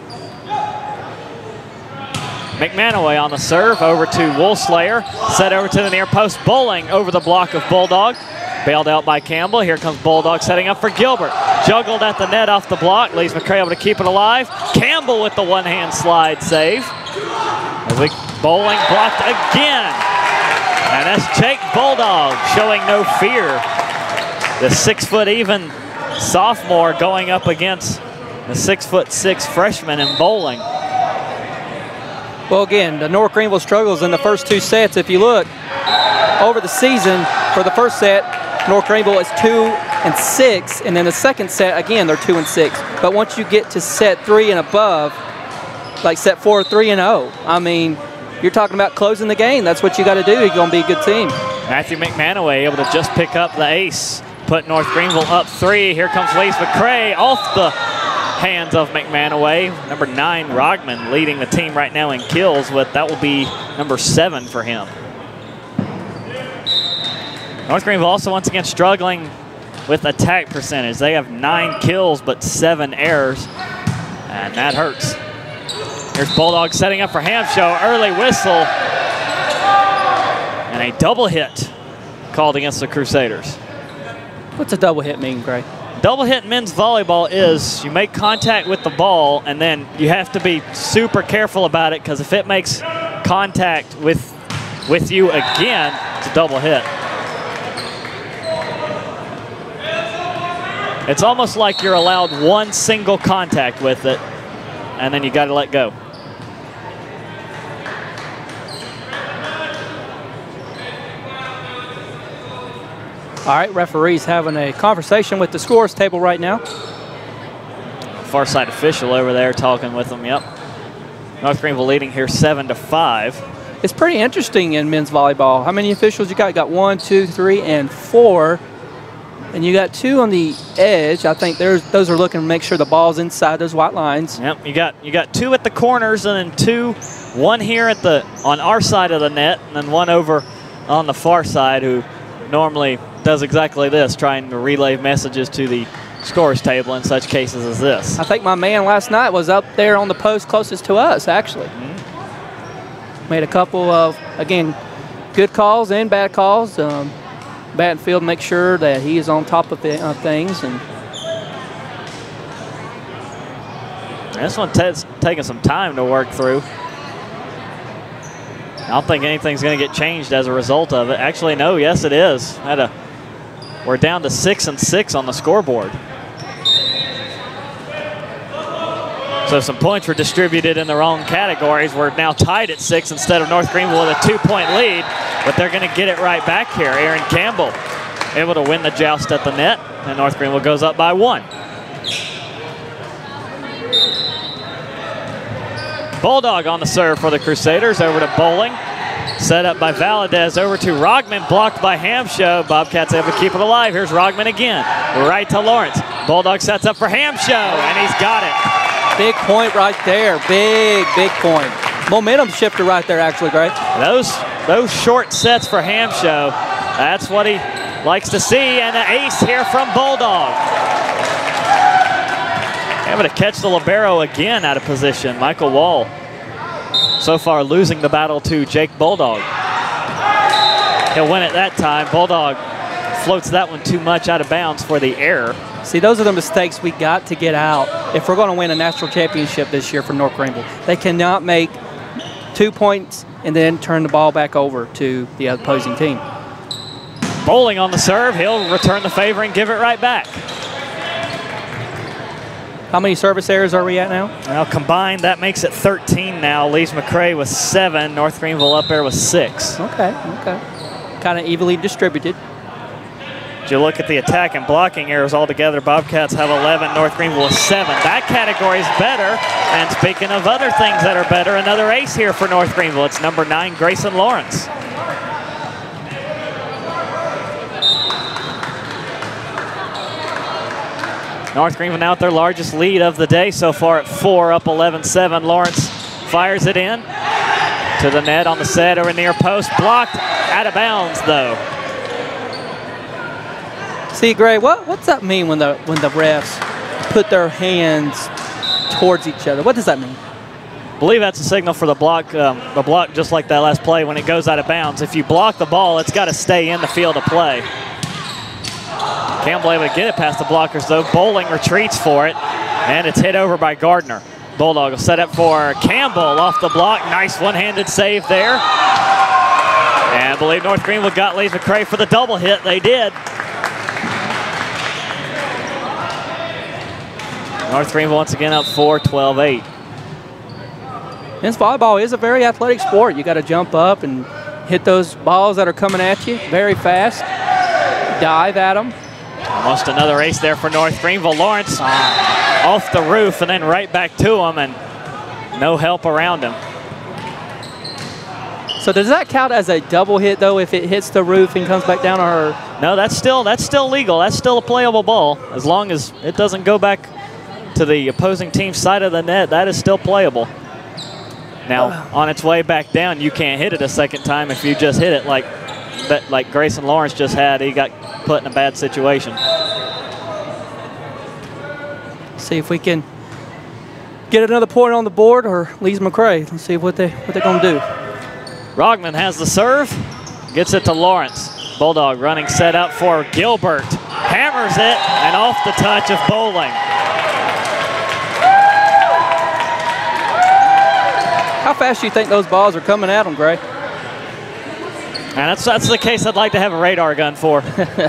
McManaway on the serve, over to Woolslayer, set over to the near post. Bowling over the block of Bulldog, bailed out by Campbell. Here comes Bulldog setting up for Gilbert. Juggled at the net off the block. Lees-McRae able to keep it alive. Campbell with the one-hand slide save. As we, Bowling blocked again. And that's Jake Bulldog showing no fear. The six-foot-even sophomore going up against the six-foot-six freshman in Bowling. Well, again, the North Greenville struggles in the first two sets. If you look over the season, for the first set, North Greenville is two and six, and then the second set, again, they're two and six. But once you get to set three and above, like set four, three and oh, I mean, you're talking about closing the game. That's what you got to do. You're going to be a good team. Matthew McManaway able to just pick up the ace, put North Greenville up three. Here comes Lees-McRae off the hands of McManaway. Number nine, Rogman, leading the team right now in kills, with that will be number seven for him. North Greenville also once again struggling with attack percentage. They have nine kills but seven errors, and that hurts. Here's Bulldog setting up for Hamshow. Early whistle and a double hit called against the Crusaders. What's a double hit mean, Gray? Double hit in men's volleyball is you make contact with the ball, and then you have to be super careful about it, because if it makes contact with with you again, it's a double hit. It's almost like you're allowed one single contact with it, and then you got to let go. All right, referee's having a conversation with the scores table right now. Far side official over there talking with them, yep. North Greenville leading here seven to five. It's pretty interesting in men's volleyball. How many officials you got? You got one, two, three, and four. And you got two on the edge. I think there's those are looking to make sure the ball's inside those white lines. Yep, you got you got two at the corners, and then two, one here at the on our side of the net, and then one over on the far side who normally does exactly this, trying to relay messages to the scores table in such cases as this. I think my man last night was up there on the post closest to us, actually. Mm-hmm. Made a couple of, again, good calls and bad calls. Um, bat and field make sure that he is on top of, the, of things. And this one Ted's taking some time to work through. I don't think anything's going to get changed as a result of it. Actually, no, yes, it is. Had a, we're down to six and six on the scoreboard. So some points were distributed in the wrong categories. We're now tied at six instead of North Greenville with a two-point lead, but they're going to get it right back here. Aaron Campbell able to win the joust at the net, and North Greenville goes up by one. Bulldog on the serve for the Crusaders, over to Bowling. Set up by Valadez, over to Rogman, blocked by Hamshow. Bobcats able to keep it alive. Here's Rogman again, right to Lawrence. Bulldog sets up for Hamshow, and he's got it. Big point right there, big, big point. Momentum shifter right there, actually, Gray. Those, those short sets for Hamshow, that's what he likes to see, and an ace here from Bulldog. Able to catch the libero again out of position. Michael Wall so far losing the battle to Jake Bulldog. He'll win it that time. Bulldog floats that one too much out of bounds for the error. See, those are the mistakes we got to get out if we're going to win a national championship this year for North Greenville. They cannot make two points and then turn the ball back over to the opposing team. Bowling on the serve. He'll return the favor and give it right back. How many service errors are we at now? Well, combined, that makes it thirteen now. Lees-McRae with seven. North Greenville up there with six. Okay, okay. Kind of evenly distributed. If you look at the attack and blocking errors altogether, Bobcats have eleven, North Greenville with seven. That category is better. And speaking of other things that are better, another ace here for North Greenville. It's number nine, Grayson Lawrence. North Greenville now at their largest lead of the day so far at four, up eleven seven. Lawrence fires it in to the net on the set over near post. Blocked out of bounds, though. See, Gray, what, what's that mean when the when the refs put their hands towards each other? What does that mean? I believe that's a signal for the block, um, the block just like that last play when it goes out of bounds. If you block the ball, it's got to stay in the field of play. Campbell able to get it past the blockers, though. Bowling retreats for it, and it's hit over by Gardner. Bulldog will set up for Campbell off the block. Nice one-handed save there. And I believe North Greenville got Lees-McRae for the double hit. They did. North Greenville once again up four, twelve eight. Men's volleyball is a very athletic sport. You got to jump up and hit those balls that are coming at you very fast. Dive at them. Almost another ace there for North Greenville. Lawrence ah. off the roof and then right back to him, and no help around him. So does that count as a double hit, though, if it hits the roof and comes back down? Or no, that's still that's still legal. That's still a playable ball. As long as it doesn't go back to the opposing team's side of the net, that is still playable. Now, on its way back down, you can't hit it a second time if you just hit it like that, like Grayson Lawrence just had. He got put in a bad situation. See if we can get another point on the board, or Lees-McRae. Let's see what they what they're gonna do. Rogman has the serve, gets it to Lawrence. Bulldog running set up for Gilbert. Hammers it, and off the touch of Bowling. How fast do you think those balls are coming at them, Gray? And that's, that's the case I'd like to have a radar gun for.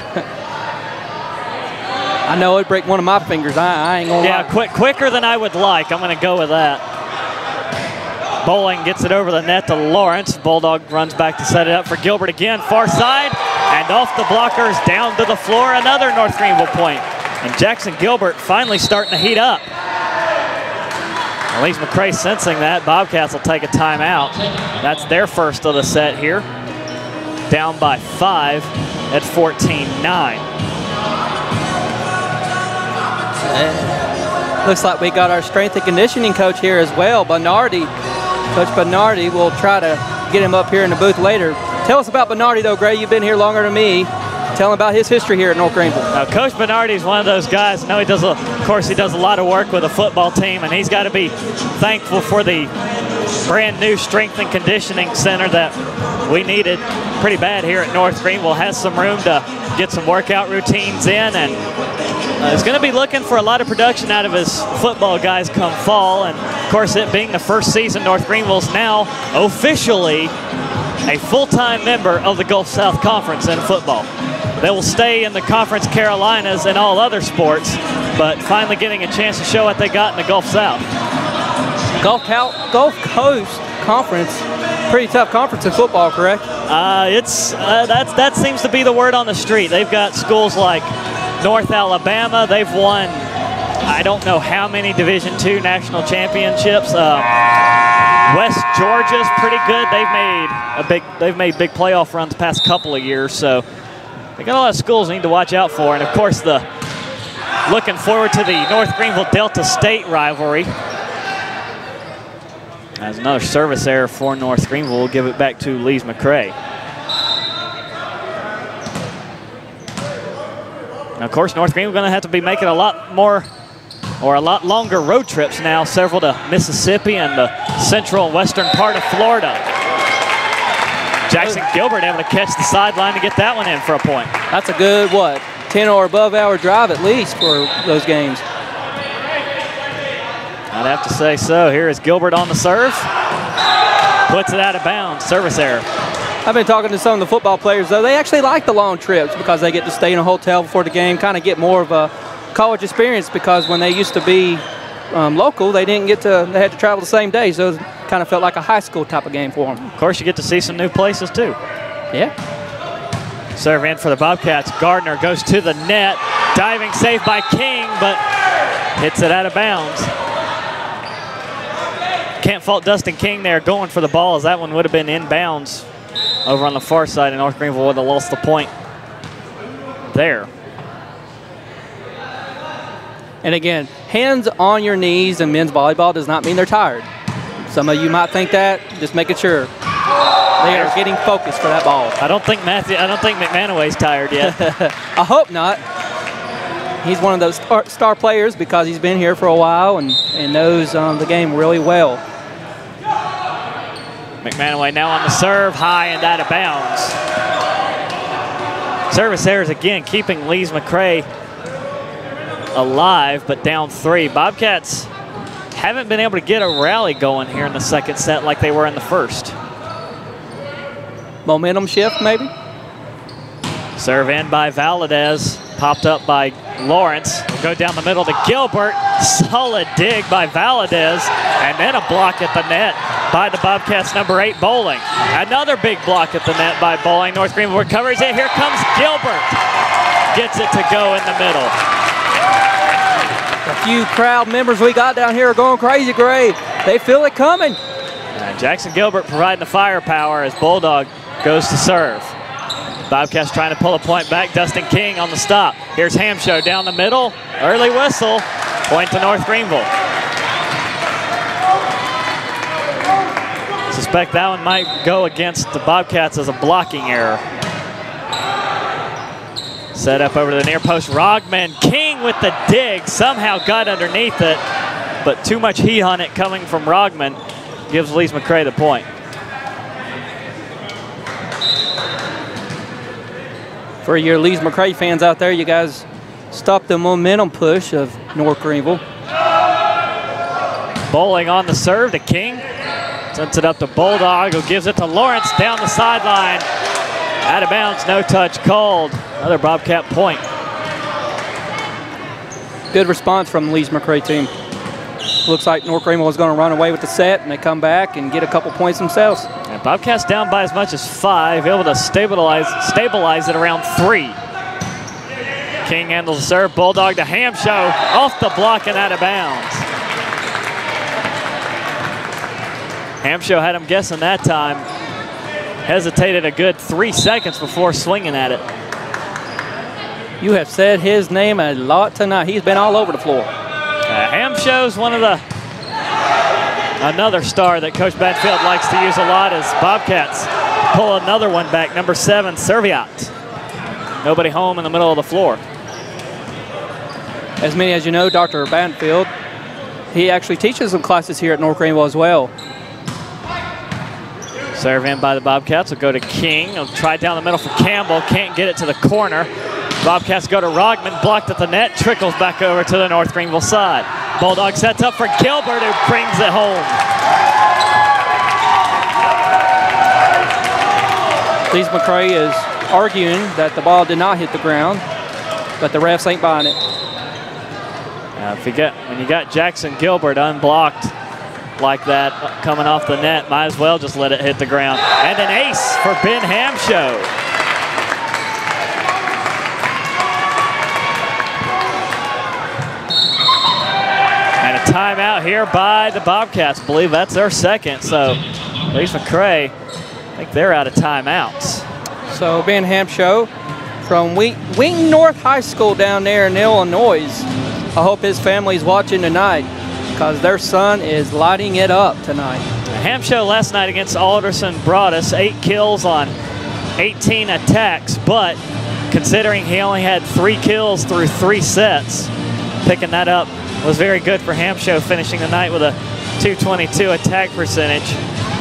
I know it'd break one of my fingers. I, I ain't gonna yeah, lie. quick, quicker than I would like. I'm gonna go with that. Bowling gets it over the net to Lawrence. Bulldog runs back to set it up for Gilbert again. Far side, and off the blockers, down to the floor. Another North Greenville point. And Jackson Gilbert finally starting to heat up. Lees-McRae sensing that. Bobcats will take a timeout. That's their first of the set here. Down by five at fourteen nine. Looks like we got our strength and conditioning coach here as well, Bernardi. Coach Bernardi will try to get him up here in the booth later. Tell us about Bernardi, though, Gray. You've been here longer than me. Tell him about his history here at North Greenville. Now, Coach Bernardi is one of those guys. I know he does, a, of course, he does a lot of work with a football team, and he's got to be thankful for the brand new strength and conditioning center that we needed pretty bad here at North Greenville. Has some room to get some workout routines in, and uh, is going to be looking for a lot of production out of his football guys come fall. And of course, it being the first season, North Greenville's now officially a full-time member of the Gulf South Conference in football. They will stay in the Conference Carolinas and all other sports, but finally getting a chance to show what they got in the Gulf South. Gulf, Gulf Coast Conference, pretty tough conference in football, correct? Uh, it's uh, that's, that seems to be the word on the street. They've got schools like North Alabama. They've won, I don't know how many Division two national championships. Uh, West Georgia's pretty good. They've made a big, they've made big playoff runs past couple of years. So they got a lot of schools they need to watch out for. And of course, the looking forward to the North Greenville Delta State rivalry. As another service error for North Greenville, we'll give it back to Lees-McRae. Now, of course, North Greenville going to have to be making a lot more or a lot longer road trips now, several to Mississippi and the central and western part of Florida. Jackson Gilbert able to catch the sideline to get that one in for a point. That's a good, what, ten or above hour drive at least for those games. I'd have to say so. Here is Gilbert on the serve. Puts it out of bounds. Service error. I've been talking to some of the football players, though. They actually like the long trips because they get to stay in a hotel before the game, kind of get more of a college experience, because when they used to be um, local, they didn't get to, they had to travel the same day, so it kind of felt like a high school type of game for them. Of course, you get to see some new places, too. Yeah. Serve in for the Bobcats. Gardner goes to the net. Diving save by King, but hits it out of bounds. Can't fault Dustin King there going for the ball, as that one would have been inbounds over on the far side, and North Greenville would have lost the point there. And again, hands on your knees in men's volleyball does not mean they're tired. Some of you might think that, just making sure they are getting focused for that ball. I don't think Matthew, I don't think McManaway's tired yet. I hope not. He's one of those star, star players because he's been here for a while and, and knows um, the game really well. McManaway now on the serve, high and out of bounds. Service errors again, keeping Lees-McRae alive, but down three. Bobcats haven't been able to get a rally going here in the second set like they were in the first. Momentum shift, maybe? Serve in by Valadez, popped up by Lawrence. Go down the middle to Gilbert. Solid dig by Valadez, and then a block at the net by the Bobcats, number eight, Bowling. Another big block at the net by Bowling. North Greenville recovers it. Here comes Gilbert. Gets it to go in the middle. A few crowd members we got down here are going crazy, Gray. They feel it coming. Uh, Jackson Gilbert providing the firepower as Bulldog goes to serve. Bobcats trying to pull a point back. Dustin King on the stop. Here's Hamshow down the middle. Early whistle. Point to North Greenville. Suspect that one might go against the Bobcats as a blocking error. Set up over to the near post. Rogman. King with the dig. Somehow got underneath it, but too much heat on it coming from Rogman gives Lees-McRae the point. For your Lees-McRae fans out there, you guys stop the momentum push of North Greenville. Bowling on the serve to King. Sends it up to Bulldog, who gives it to Lawrence down the sideline. Out of bounds, no touch called. Another Bobcat point. Good response from the Lees-McRae team. Looks like North Greenville is going to run away with the set, and they come back and get a couple points themselves. And Bobcats down by as much as five, able to stabilize stabilize it around three. King handles the serve. Bulldog to Hamshow, off the block and out of bounds. Hamshow had him guessing that time. Hesitated a good three seconds before swinging at it. You have said his name a lot tonight. He's been all over the floor. Uh, Hamshow's one of the, another star that Coach Banfield likes to use a lot as Bobcats pull another one back. Number seven, Serviat. Nobody home in the middle of the floor. As many as you know, Doctor Banfield, he actually teaches some classes here at North Greenville as well. Serve in by the Bobcats. Will go to King. He'll try down the middle for Campbell. Can't get it to the corner. Bobcats go to Rogman. Blocked at the net. Trickles back over to the North Greenville side. Bulldog sets up for Gilbert, who brings it home. Lees-McRae is arguing that the ball did not hit the ground, but the refs ain't buying it. Now, if you get, when you got Jackson Gilbert unblocked like that coming off the net, might as well just let it hit the ground. And an ace for Ben Hamshow. And a timeout here by the Bobcats. I believe that's their second. So Lees-McRae, I think they're out of timeouts. So Ben Hamshow from Wheaton North High School down there in Illinois. I hope his family's watching tonight because their son is lighting it up tonight. Hamshow last night against Alderson brought us eight kills on eighteen attacks, but considering he only had three kills through three sets, picking that up was very good for Hamshow, finishing the night with a two twenty-two attack percentage.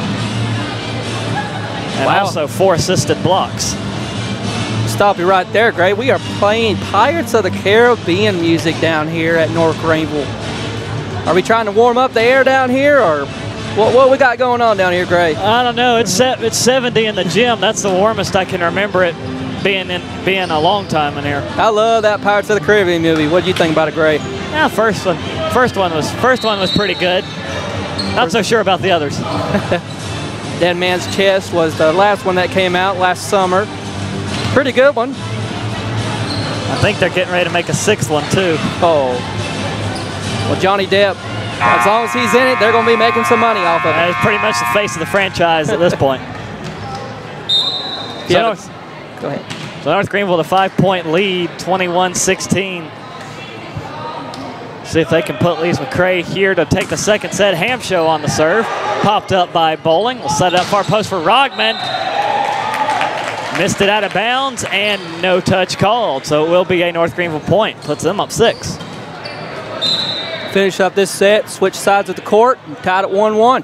And wow. Also four assisted blocks. Stop you right there, Gray. We are playing Pirates of the Caribbean music down here at North Greenville. Are we trying to warm up the air down here, or what, what we got going on down here, Gray? I don't know. It's set, it's seventy in the gym. That's the warmest I can remember it being in being a long time in here. I love that Pirates of the Caribbean movie. What do you think about it, Gray? Yeah, first one, first one was first one was pretty good. Not so sure about the others. Dead Man's Chest was the last one that came out last summer. Pretty good one. I think they're getting ready to make a sixth one too. Oh. Well, Johnny Depp, as long as he's in it, they're going to be making some money off of it. That is pretty much the face of the franchise at this point. Yeah. So North, Go ahead. so North Greenville, the five-point lead, twenty-one sixteen. See if they can put Lees-McRae here to take the second set. Hamshow on the serve. Popped up by Bowling. We'll set it up far post for Rogman. Missed it out of bounds and no touch called. So it will be a North Greenville point. Puts them up six. Finish up this set, switch sides of the court, and tied at one one.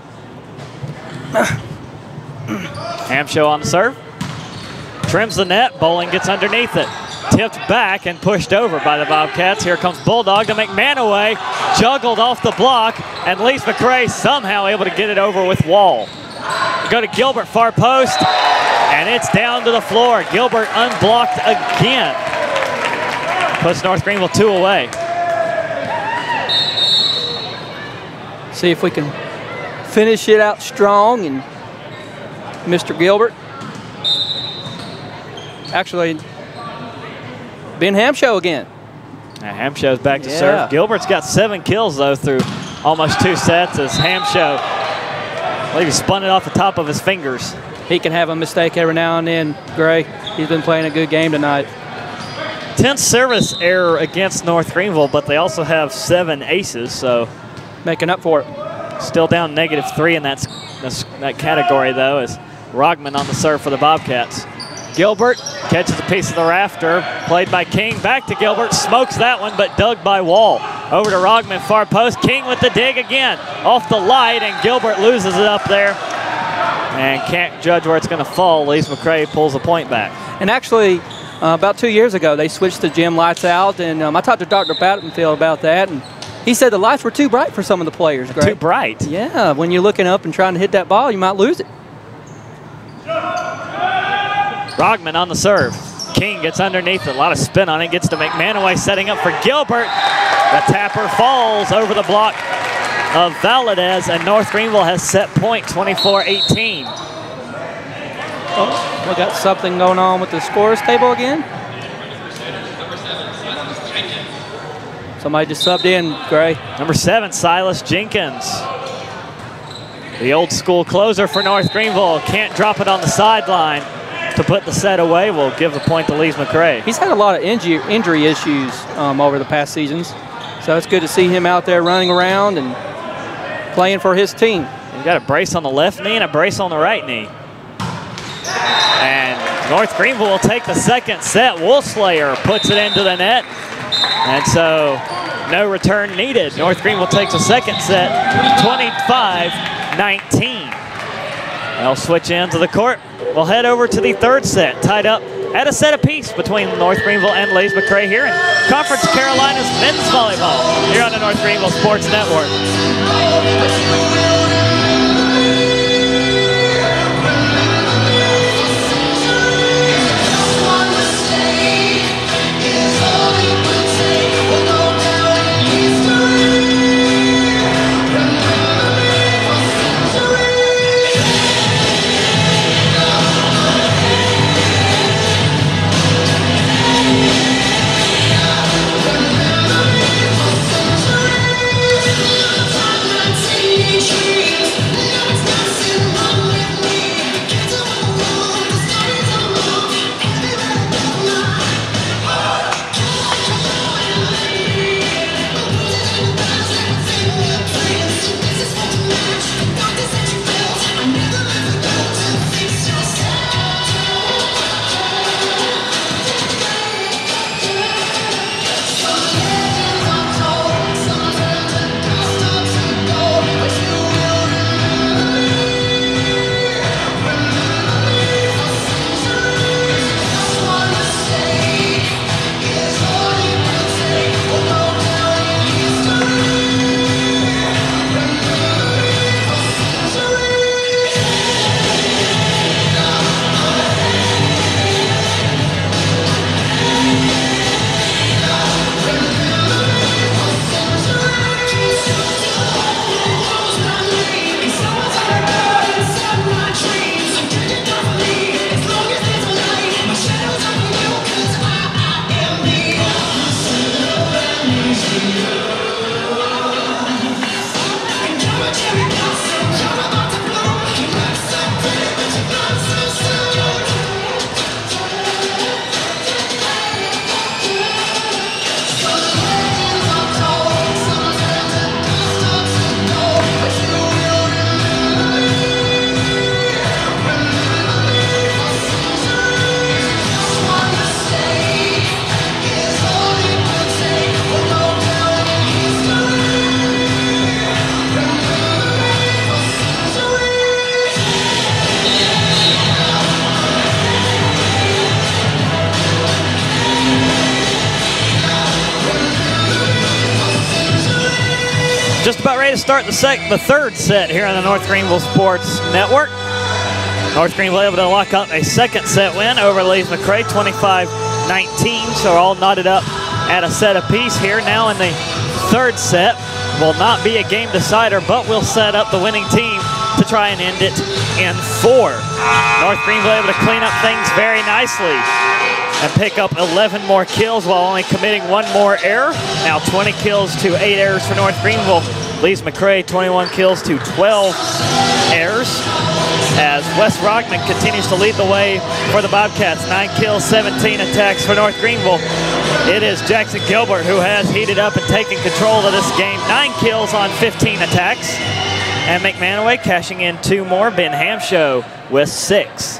Hamshow on the serve. Trims the net. Bowling gets underneath it. Tipped back and pushed over by the Bobcats. Here comes Bulldog to McManaway. Juggled off the block, and Lees-McRae somehow able to get it over with Wall. Go to Gilbert, far post, and it's down to the floor. Gilbert unblocked again. Puts North Greenville two away. See if we can finish it out strong. And Mister Gilbert. Actually, Ben Hamshow again. Now Hamshow's back to yeah. serve. Gilbert's got seven kills, though, through almost two sets as Hamshow, I believe he spun it off the top of his fingers. He can have a mistake every now and then, Gray. He's been playing a good game tonight. tenth service error against North Greenville, but they also have seven aces, so making up for it. Still down negative three in that, that category, though, as Rogman on the serve for the Bobcats. Gilbert catches a piece of the rafter, played by King, back to Gilbert, smokes that one, but dug by Wall. Over to Rogman, far post, King with the dig again, off the light, and Gilbert loses it up there, and can't judge where it's gonna fall. Lees-McRae pulls the point back. And actually, uh, about two years ago, they switched the gym lights out, and um, I talked to Doctor Battenfield about that, and he said the lights were too bright for some of the players, Greg. Too bright? Yeah, when you're looking up and trying to hit that ball, you might lose it. Rogman on the serve. King gets underneath it. A lot of spin on it. Gets to McManaway, setting up for Gilbert. The tapper falls over the block of Valadez, and North Greenville has set point twenty-four eighteen. Oh, we got something going on with the scores table again. Somebody just subbed in, Gray. Number seven, Silas Jenkins. The old school closer for North Greenville. Can't drop it on the sideline to put the set away. Will give the point to Lees-McRae. He's had a lot of injury, injury issues um, over the past seasons. So it's good to see him out there running around and playing for his team. He's got a brace on the left knee and a brace on the right knee. And North Greenville will take the second set. Wolfslayer puts it into the net. And so no return needed. North Greenville takes a second set, twenty-five nineteen. They'll switch into the court. We'll head over to the third set, tied up at a set apiece between North Greenville and Lees-McRae here in Conference Carolinas men's volleyball here on the North Greenville Sports Network. Just about ready to start the sec the third set here on the North Greenville Sports Network. North Greenville able to lock up a second set win over Lees-McRae, twenty-five nineteen. So all knotted up at a set apiece here. Now in the third set will not be a game decider, but will set up the winning team to try and end it in four. North Greenville able to clean up things very nicely and pick up eleven more kills while only committing one more error. Now twenty kills to eight errors for North Greenville. Lees-McRae twenty-one kills to twelve errors. As Wes Rockman continues to lead the way for the Bobcats. nine kills, seventeen attacks for North Greenville. It is Jackson Gilbert who has heated up and taken control of this game. nine kills on fifteen attacks. And McManaway cashing in two more. Ben Hamshow with six.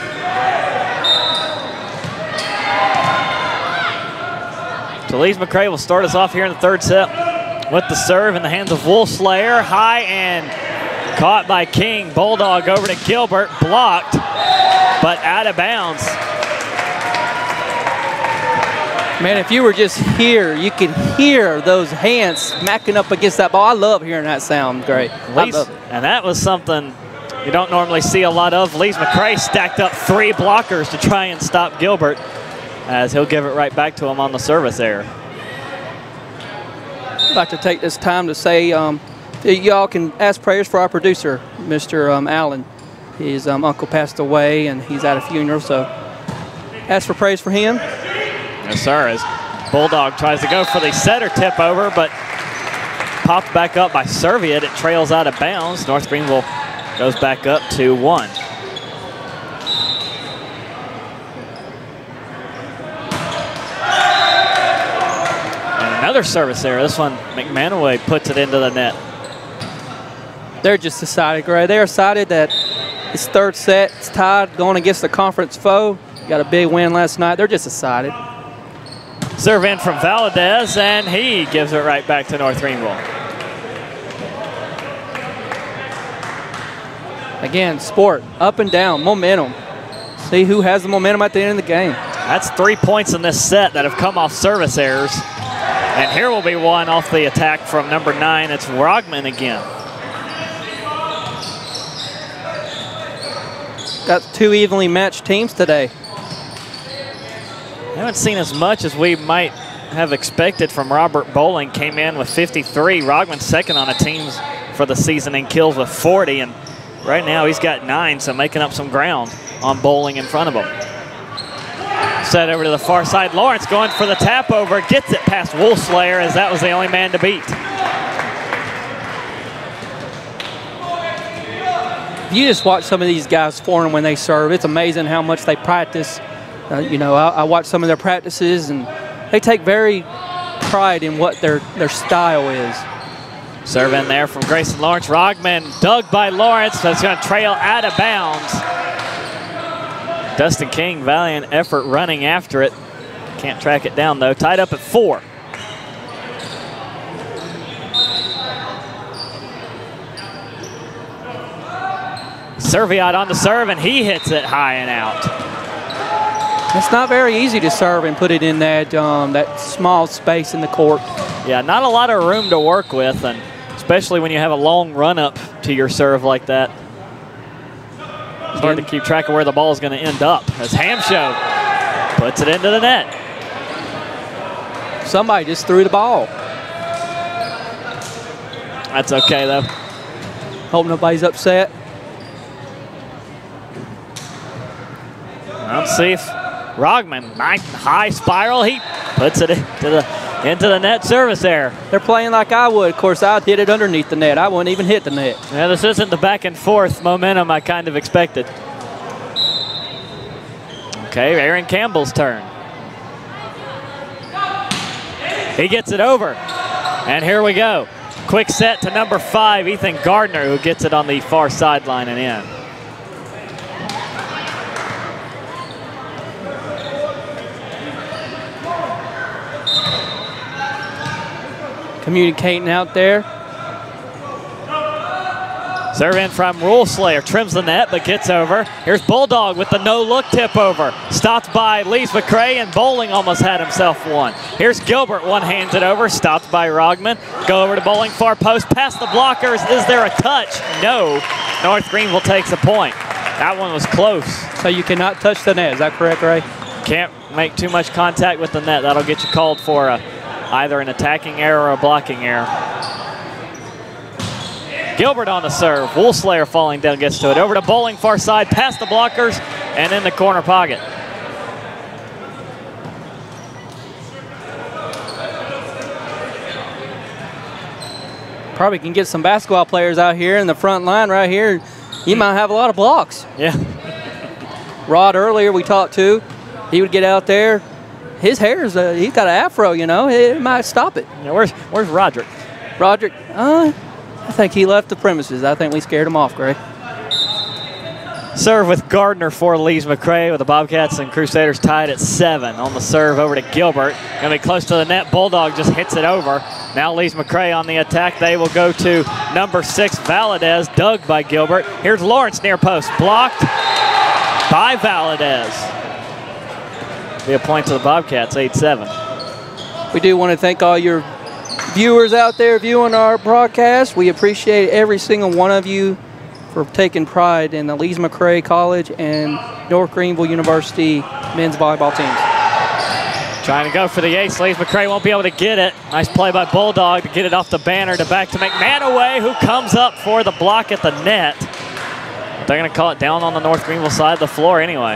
So Lees-McRae will start us off here in the third set with the serve in the hands of Wolfslayer. High and caught by King. Bulldog over to Gilbert, blocked, but out of bounds. Man, if you were just here, you could hear those hands smacking up against that ball. I love hearing that sound. Great. I love it. And that was something you don't normally see a lot of. Lees-McRae stacked up three blockers to try and stop Gilbert, as he'll give it right back to him on the service error. I'd like to take this time to say um, y'all can ask prayers for our producer, Mister Um, Allen. His um, uncle passed away and he's at a funeral, so ask for prayers for him. Yes, sir, as Bulldog tries to go for the setter tip over, but popped back up by Serviette. It trails out of bounds. North Greenville goes back up to one. Another service error. This one, McManaway puts it into the net. They're just decided, Gray. They're decided that It's third set. It's tied, going against the conference foe. Got a big win last night. They're just excited. Serve in from Valadez, and he gives it right back to North Greenville. Again, sport, up and down, momentum. See who has the momentum at the end of the game. That's three points in this set that have come off service errors. And here will be one off the attack from number nine. It's Rogman again. Got two evenly matched teams today. Haven't seen as much as we might have expected from Robert Bowling. Came in with fifty-three. Rogman second on the teams for the season in kills with forty. And right now he's got nine, so making up some ground on Bowling in front of him. Set over to the far side. Lawrence going for the tap over. Gets it past Wolfslayer, as that was the only man to beat. You just watch some of these guys form when they serve. It's amazing how much they practice. Uh, you know, I, I watch some of their practices, and they take very pride in what their, their style is. Serve in there from Grayson Lawrence. Rogman dug by Lawrence, so it's going to trail out of bounds. Dustin King, valiant effort running after it. Can't track it down, though. Tied up at four. Serviat on the serve, and he hits it high and out. It's not very easy to serve and put it in that, um, that small space in the court. Yeah, not a lot of room to work with, and especially when you have a long run-up to your serve like that. It's hard to keep track of where the ball is going to end up. As Hamsho puts it into the net. Somebody just threw the ball. That's okay, though. Hope nobody's upset. Let's see if Rogman, nice high spiral, he puts it into the, into the net service error. They're playing like I would. Of course, I'd hit it underneath the net. I wouldn't even hit the net. Yeah, this isn't the back and forth momentum I kind of expected. Okay, Aaron Campbell's turn. He gets it over. And here we go. Quick set to number five, Ethan Gardner, who gets it on the far sideline and in. Communicating out there. Serve in from Rule Slayer, trims the net but gets over. Here's Bulldog with the no-look tip over. Stopped by Lees-McRae, and Bowling almost had himself one. Here's Gilbert, one hands it over, stopped by Rogman. Go over to Bowling, far post, past the blockers. Is there a touch? No. North Greenville takes a point. That one was close. So you cannot touch the net, is that correct, Ray? Can't make too much contact with the net. That'll get you called for a either an attacking error or a blocking error. Gilbert on the serve. Wolfslayer falling down, gets to it. Over to Bowling, far side, past the blockers, and in the corner pocket. Probably can get some basketball players out here in the front line right here. You might have a lot of blocks. Yeah. Rod earlier we talked to, he would get out there. His hair's, uh, he's got an afro, you know, it might stop it. Yeah, where's, where's Roderick? Roderick, uh, I think he left the premises. I think we scared him off, Gray. Serve with Gardner for Lees-McRae, with the Bobcats and Crusaders tied at seven. On the serve over to Gilbert. Gonna be close to the net. Bulldog just hits it over. Now Lees-McRae on the attack. They will go to number six, Valadez, dug by Gilbert. Here's Lawrence near post, blocked by Valadez. Be a point to the Bobcats, eight seven. We do want to thank all your viewers out there viewing our broadcast. We appreciate every single one of you for taking pride in the Lees-McRae College and North Greenville University men's volleyball teams. Trying to go for the ace. Lees-McRae won't be able to get it. Nice play by Bulldog to get it off the banner to back to McManaway, who comes up for the block at the net. But they're going to call it down on the North Greenville side of the floor anyway.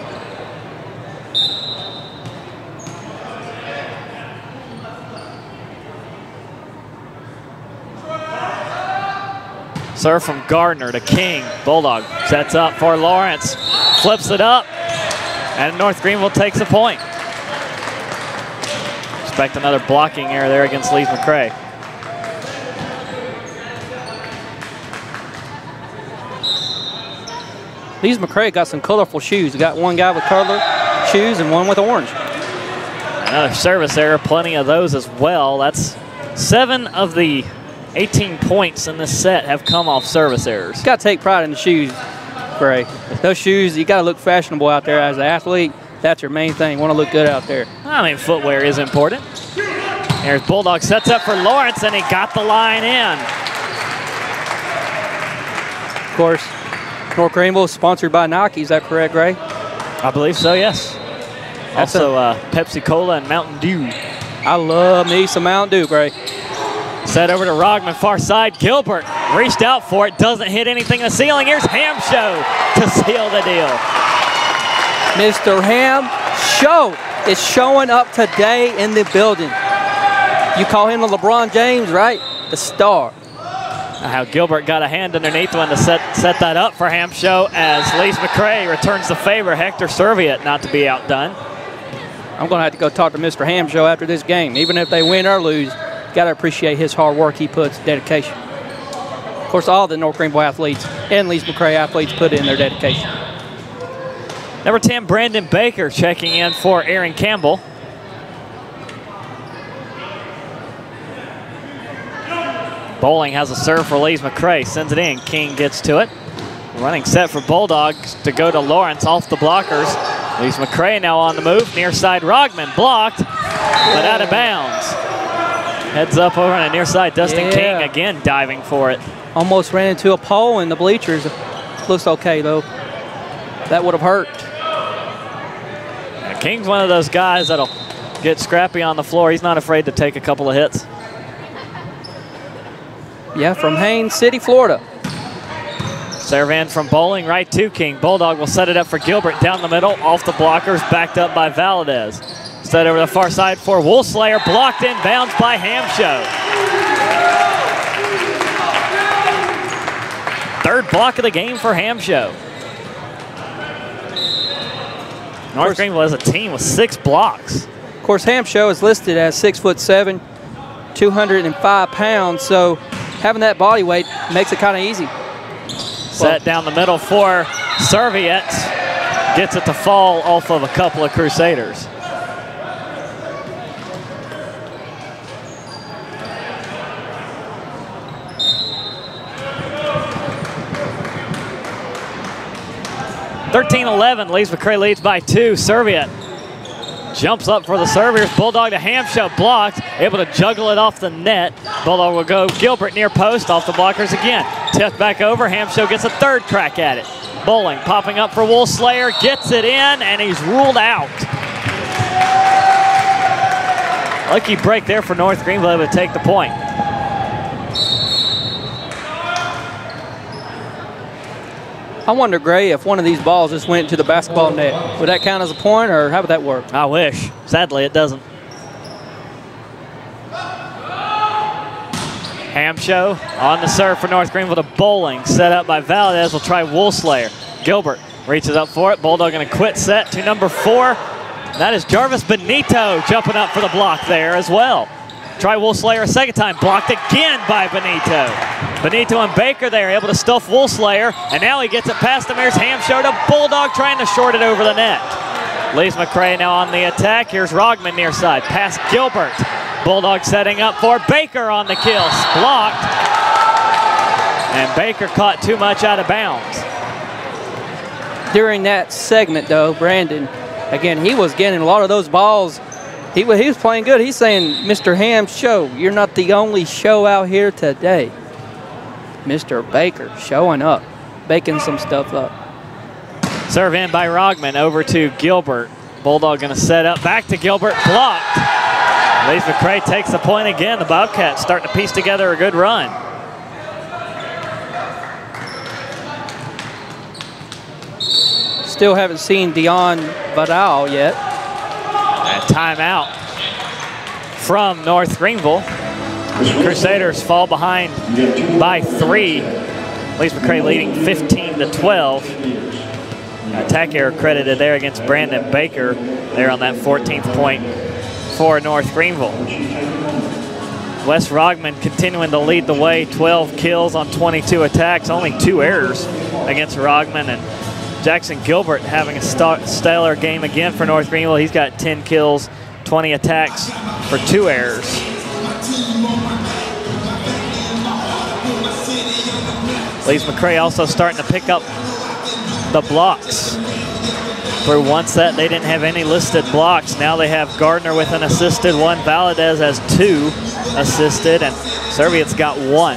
Serve from Gardner to King. Bulldog sets up for Lawrence. Flips it up. And North Greenville takes a point. Expect another blocking error there against Lees-McRae. Lees-McRae got some colorful shoes. We got one guy with color shoes and one with orange. Another service error, plenty of those as well. That's seven of the eighteen points in this set have come off service errors. You got to take pride in the shoes, Gray. Those shoes, you got to look fashionable out there as an athlete. That's your main thing. Want to look good out there. I mean, footwear is important. There's Bulldog, sets up for Lawrence, and he got the line in. Of course, North Greenville is sponsored by Nike. Is that correct, Gray? I believe so, yes. That's also, uh, Pepsi Cola and Mountain Dew. I love me some Mountain Dew, Gray. Set over to Rogman, far side. Gilbert reached out for it, doesn't hit anything in the ceiling. Here's Ham Show to seal the deal. Mister Ham Show is showing up today in the building. You call him the LeBron James, right? The star. How Gilbert got a hand underneath one to set, set that up for Ham Show as Lees-McRae returns the favor. Hector Serviette not to be outdone. I'm going to have to go talk to Mister Ham Show after this game. Even if they win or lose, got to appreciate his hard work he puts, dedication. Of course, all the North Greenville athletes and Lees-McRae athletes put in their dedication. Number ten, Brandon Baker checking in for Aaron Campbell. Bowling has a serve for Lees-McRae, sends it in. King gets to it. Running set for Bulldogs to go to Lawrence off the blockers. Lees-McRae now on the move. Near side Rogman blocked, but out of bounds. Heads up over on the near side. Dustin yeah. King again diving for it. Almost ran into a pole in the bleachers. Looks okay though. That would have hurt. Yeah, King's one of those guys that'll get scrappy on the floor. He's not afraid to take a couple of hits. Yeah, from Haines City, Florida. Serve in from Bowling, right to King. Bulldog will set it up for Gilbert down the middle, off the blockers, backed up by Valadez. Set over the far side for Wolfslayer, blocked in bounds by Ham Show. Third block of the game for Ham Show. North Greenville has a team with six blocks. Of course, Ham Show is listed as six foot seven, two hundred five pounds, so having that body weight makes it kind of easy. Set well, down the middle for Serviette. Gets it to fall off of a couple of Crusaders. thirteen eleven, Lees-McRae leads by two. Serviette jumps up for the serve. Here's Bulldog to Ham Show, blocked, able to juggle it off the net. Bulldog will go Gilbert near post, off the blockers again. Tipped back over, Ham Show gets a third crack at it. Bowling popping up for Wolfslayer, gets it in, and he's ruled out. Lucky break there for North Greenville, able to take the point. I wonder, Gray, if one of these balls just went to the basketball net. Would that count as a point, or how would that work? I wish. Sadly, it doesn't. Ham Show on the serve for North Greenville to Bowling. Set up by Valadez. Will try Wolfslayer. Gilbert reaches up for it. Bulldog going to quit set to number four. That is Jarvis Benito jumping up for the block there as well. Try Wolfslayer a second time. Blocked again by Benito. Benito and Baker there able to stuff Wolfslayer, and now he gets it past him. Here's Ham Show to Bulldog trying to short it over the net. Lees-McRae now on the attack. Here's Rogman near side. Past Gilbert. Bulldog setting up for Baker on the kill. Blocked. And Baker caught too much out of bounds. During that segment, though, Brandon, again, he was getting a lot of those balls. He, he was playing good. He's saying, Mister Ham Show, you're not the only show out here today. Mister Baker showing up, baking some stuff up. Serve in by Rogman over to Gilbert. Bulldog going to set up back to Gilbert, blocked. Lees-McRae takes the point again. The Bobcats starting to piece together a good run. Still haven't seen Dion Vidal yet. And timeout from North Greenville. Crusaders fall behind by three. Lees-McRae leading fifteen to twelve. Attack error credited there against Brandon Baker there on that fourteenth point for North Greenville. Wes Rogman continuing to lead the way, twelve kills on twenty-two attacks, only two errors against Rogman, and Jackson Gilbert having a st stellar game again for North Greenville. He's got ten kills, twenty attacks for two errors. Lees-McRae also starting to pick up the blocks. Through one set, they didn't have any listed blocks. Now they have Gardner with an assisted one. Valadez has two assisted, and Serviet's got one.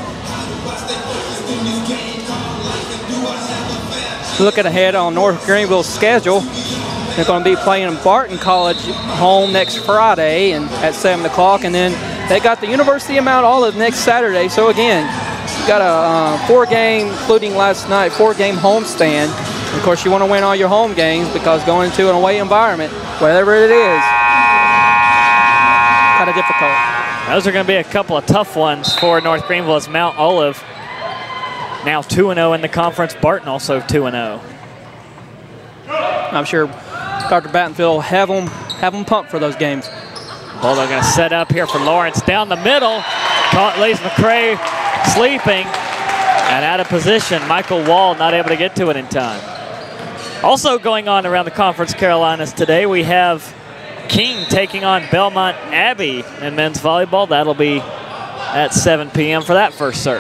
Looking ahead on North Greenville's schedule, they're going to be playing Barton College home next Friday and at seven o'clock, and then they got the University of Mount Olive next Saturday. So again, got a uh, four-game, including last night, four-game homestand. Of course, you want to win all your home games because going into an away environment, whatever it is, kind of difficult. Those are going to be a couple of tough ones for North Greenville as Mount Olive now two and oh in the conference. Barton also two and oh. I'm sure Doctor Battenfield will have them, have them pumped for those games. Bulldog going to set up here for Lawrence down the middle. Caught Lees-McRae sleeping and out of position. Michael Wall not able to get to it in time. Also going on around the Conference Carolinas today, we have King taking on Belmont Abbey in men's volleyball. That'll be at seven p m for that first serve.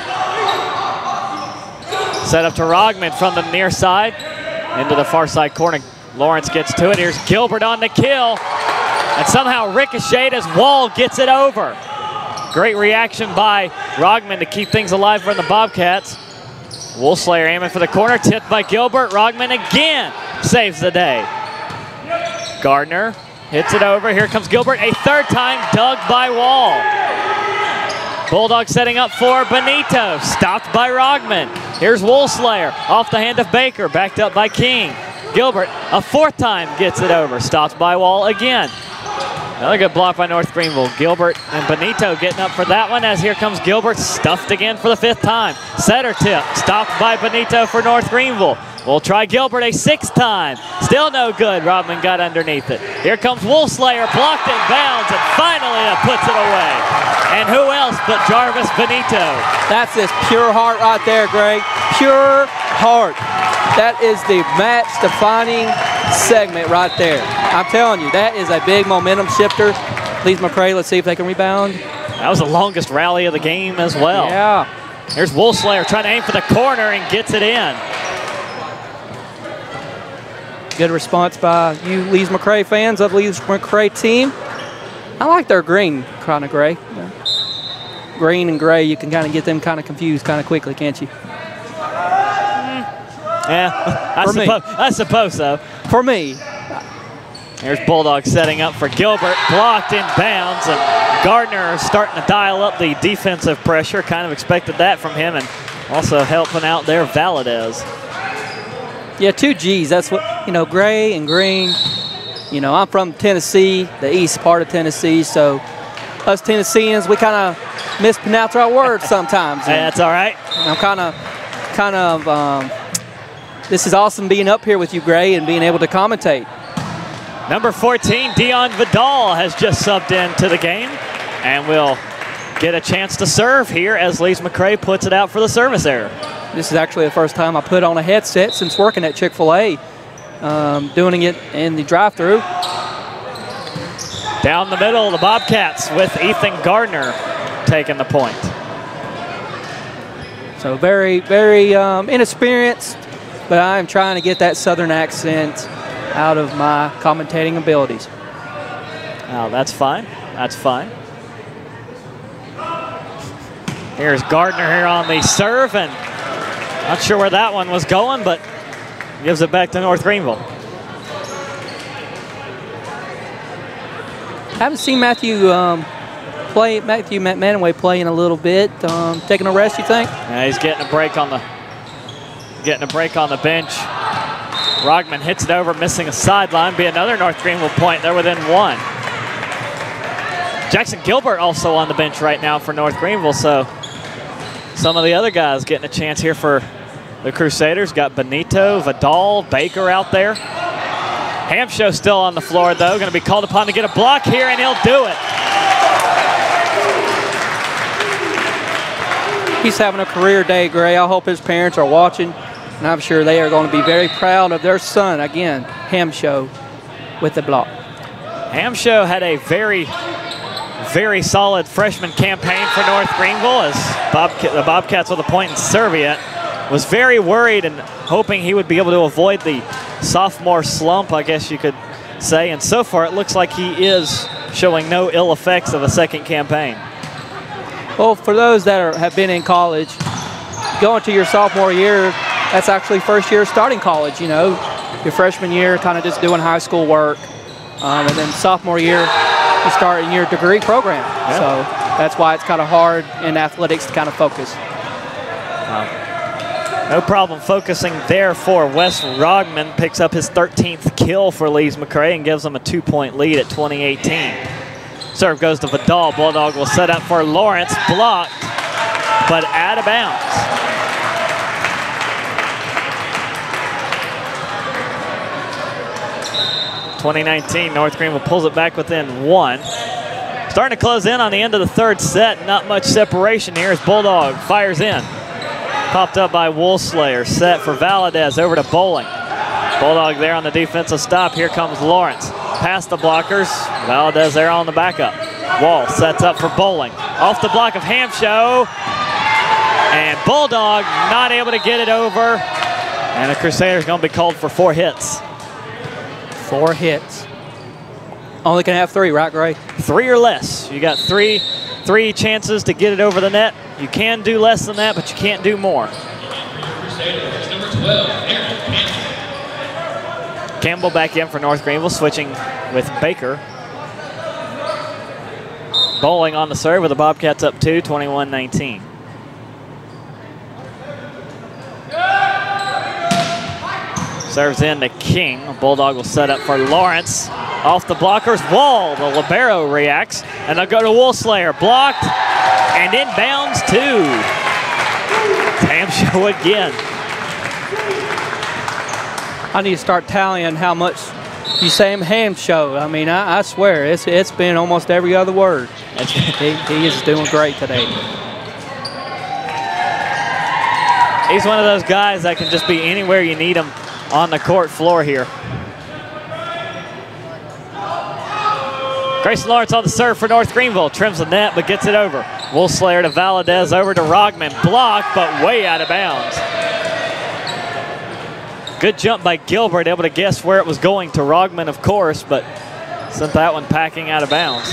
Set up to Rogman from the near side into the far side corner. Lawrence gets to it. Here's Gilbert on the kill. And somehow ricocheted as Wall gets it over. Great reaction by Rogman to keep things alive for the Bobcats. Woolslayer aiming for the corner, tipped by Gilbert. Rogman again saves the day. Gardner hits it over. Here comes Gilbert a third time, dug by Wall. Bulldog setting up for Benito, stopped by Rogman. Here's Woolslayer off the hand of Baker, backed up by King. Gilbert a fourth time gets it over, stopped by Wall again. Another good block by North Greenville. Gilbert and Benito getting up for that one as here comes Gilbert, stuffed again for the fifth time. Setter tip, stopped by Benito for North Greenville. We'll try Gilbert a sixth time. Still no good. Rodman got underneath it. Here comes Woolslayer, blocked in bounds, and finally that puts it away. And who else but Jarvis Benito? That's just pure heart right there, Greg. Pure heart. That is the match-defining segment right there. I'm telling you, that is a big momentum shifter. Lees-McRae, let's see if they can rebound. That was the longest rally of the game as well. Yeah. Here's Woolslayer trying to aim for the corner and gets it in. Good response by you Lees-McRae fans of Lees-McRae team. I like their green kind of gray. Yeah. Green and gray, you can kind of get them kind of confused kind of quickly, can't you? Yeah, I, for suppo me. I suppose so. For me. Here's Bulldog setting up for Gilbert, blocked in bounds, and Gardner starting to dial up the defensive pressure. Kind of expected that from him, and also helping out there Valadez. Yeah, two G's. That's what, you know, gray and green. You know, I'm from Tennessee, the east part of Tennessee, so us Tennesseans, we kind of mispronounce our words sometimes. Hey, that's all right. I'm kind of, kind of, um, this is awesome being up here with you, Gray, and being able to commentate. Number fourteen, Dion Vidal, has just subbed into the game and will get a chance to serve here as Lees-McRae puts it out for the service error. This is actually the first time I put on a headset since working at Chick-fil-A, um, doing it in the drive-thru. Down the middle, the Bobcats with Ethan Gardner taking the point. So very, very um, inexperienced, but I'm trying to get that Southern accent out of my commentating abilities. Oh, that's fine. That's fine. Here's Gardner here on the serve, and not sure where that one was going, but gives it back to North Greenville. Haven't seen Matthew um, play. Matthew Manaway playing a little bit. Um, taking a rest, you think? Yeah, he's getting a break on the getting a break on the bench. Rogman hits it over, missing a sideline. Be another North Greenville point. They're within one. Jackson Gilbert also on the bench right now for North Greenville, so some of the other guys getting a chance here for the Crusaders. Got Benito, Vidal, Baker out there. Hampshow still on the floor, though. Going to be called upon to get a block here, and he'll do it. He's having a career day, Gray. I hope his parents are watching. And I'm sure they are going to be very proud of their son, again, Hamsho, with the block. Hamsho had a very, very solid freshman campaign for North Greenville as Bobca the Bobcats with a point in Serviette. Was very worried and hoping he would be able to avoid the sophomore slump, I guess you could say. And so far, it looks like he is showing no ill effects of a second campaign. Well, for those that are, have been in college, going to your sophomore year, that's actually first year starting college, you know. Your freshman year, kind of just doing high school work. Um, and then sophomore year, you start in your degree program. Yeah. So that's why it's kind of hard in athletics to kind of focus. Wow. No problem focusing there for Wes Rogman. Picks up his thirteenth kill for Lees-McRae and gives them a two-point lead at twenty eighteen. Serve goes to Vidal. Bulldog will set up for Lawrence. Blocked, but out of bounds. twenty nineteen, North Greenville pulls it back within one. Starting to close in on the end of the third set. Not much separation here as Bulldog fires in. Popped up by Wolfslayer. Set for Valadez over to Bowling. Bulldog there on the defensive stop. Here comes Lawrence. Past the blockers. Valadez there on the backup. Wall sets up for Bowling. Off the block of Hamsho. And Bulldog not able to get it over. And the Crusaders going to be called for four hits. Four hits. Only can have three, right, Gray? Three or less. You got three, three chances to get it over the net. You can do less than that, but you can't do more. Crusaders, number twelve, Aaron Campbell. Campbell back in for North Greenville, switching with Baker. Bowling on the serve with the Bobcats up two, twenty-one nineteen. Serves in to King. Bulldog will set up for Lawrence. Off the blockers, Wall, the libero reacts, and they'll go to Wolfslayer. Blocked, and inbounds two. Hamsho again. I need to start tallying how much you say him Hamsho. I mean, I, I swear, it's it's been almost every other word. he, he is doing great today. He's one of those guys that can just be anywhere you need him on the court floor here. Grayson Lawrence on the serve for North Greenville. Trims the net, but gets it over. Wolfslayer to Valadez, over to Rogman. Blocked, but way out of bounds. Good jump by Gilbert, able to guess where it was going to Rogman, of course, but sent that one packing out of bounds.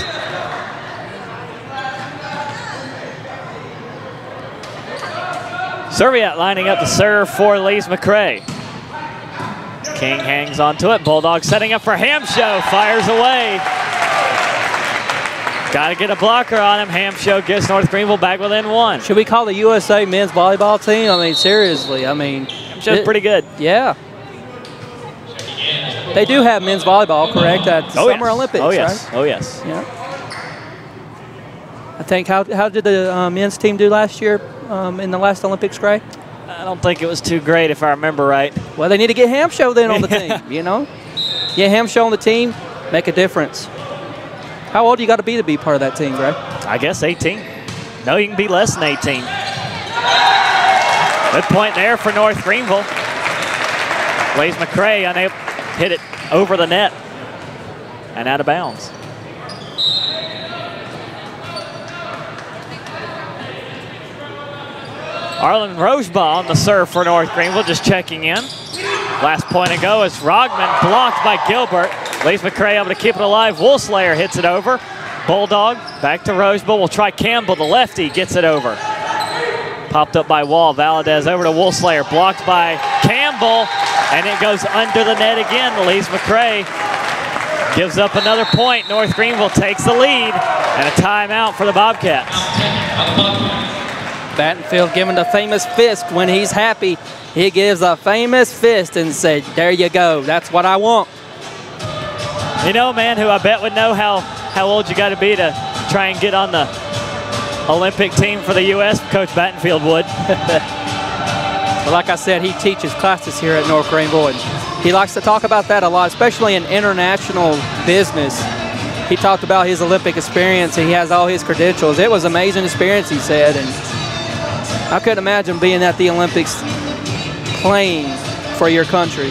Serviette lining up the serve for Lees-McRae. King hangs onto it. Bulldog setting up for Hamsho. Fires away. Got to get a blocker on him. Hamsho gets North Greenville back within one. Should we call the U S A men's volleyball team? I mean, seriously. I mean, Hamsho's pretty good. Yeah. They do have men's volleyball, correct? At the oh, Summer yes. Olympics, oh, yes. right? Oh, yes. Yeah. I think, how, how did the uh, men's team do last year um, in the last Olympics, Gray? I don't think it was too great, if I remember right. Well, they need to get Hamsho then on the team, you know? Get Hamsho on the team, make a difference. How old do you got to be to be part of that team, Gray? I guess eighteen. No, you can be less than eighteen. Good point there for North Greenville. Lees-McRae unable to hit it over the net and out of bounds. Arlen Rochebaugh on the serve for North Greenville, just checking in. Last point to go is Rogman, blocked by Gilbert. Lees-McRae able to keep it alive. Wolfslayer hits it over. Bulldog back to Rochebaugh. We'll try Campbell, the lefty, gets it over. Popped up by Wall. Valadez over to Wolfslayer, blocked by Campbell, and it goes under the net again. Lees-McRae gives up another point. North Greenville takes the lead, and a timeout for the Bobcats. Battenfield giving the famous fist when he's happy. He gives a famous fist and said, there you go, that's what I want. You know, man, who I bet would know how, how old you got to be to try and get on the Olympic team for the U S, Coach Battenfield would. Well, like I said, he teaches classes here at North Greenville, and he likes to talk about that a lot, especially in international business. He talked about his Olympic experience, and he has all his credentials. It was an amazing experience, he said, and I couldn't imagine being at the Olympics playing for your country.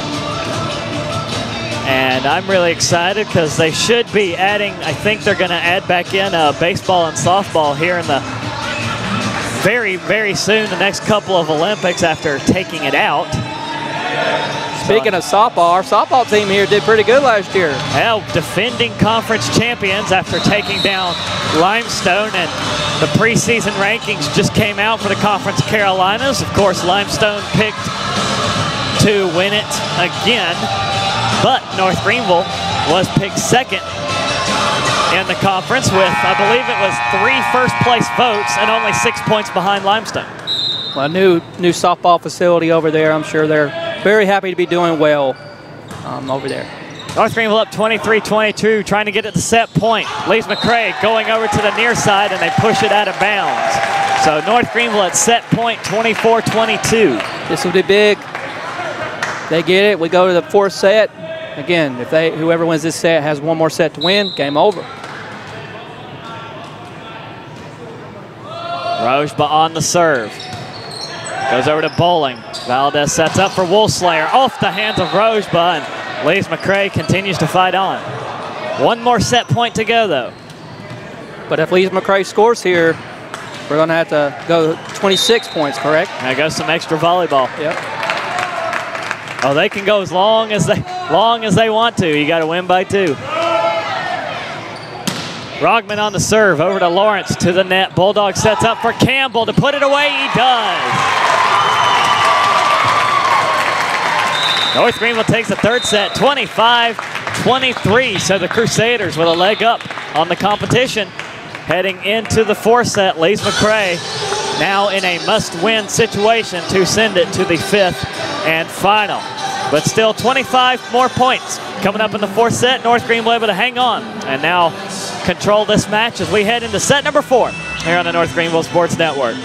And I'm really excited because they should be adding, I think they're going to add back in uh, baseball and softball here in the very, very soon, the next couple of Olympics after taking it out. Speaking of softball, our softball team here did pretty good last year. Well, defending conference champions after taking down Limestone, and the preseason rankings just came out for the Conference Carolinas. Of course, Limestone picked to win it again, but North Greenville was picked second in the conference with, I believe it was three first place votes and only six points behind Limestone. Well, new new softball facility over there. I'm sure they're very happy to be doing well um, over there. North Greenville up twenty-three twenty-two, trying to get it to set point. Lees-McRae going over to the near side, and they push it out of bounds. So North Greenville at set point, twenty-four twenty-two. This will be big. They get it. We go to the fourth set. Again, if they whoever wins this set has one more set to win, game over. Rojba on the serve. Goes over to Bowling. Valdez sets up for Wolfslayer off the hands of Rojba, and Lees-McRae continues to fight on. One more set point to go, though. But if Lees-McRae scores here, we're going to have to go twenty-six points, correct? There goes some extra volleyball. Yep. Oh, they can go as long as they long as they want to. You got to win by two. Rogman on the serve, over to Lawrence, to the net. Bulldog sets up for Campbell to put it away. He does. North Greenville takes the third set, twenty-five twenty-three. So the Crusaders with a leg up on the competition. Heading into the fourth set, Lees-McRae now in a must-win situation to send it to the fifth and final. But still twenty-five more points coming up in the fourth set. North Greenville able to hang on and now control this match as we head into set number four here on the North Greenville Sports Network.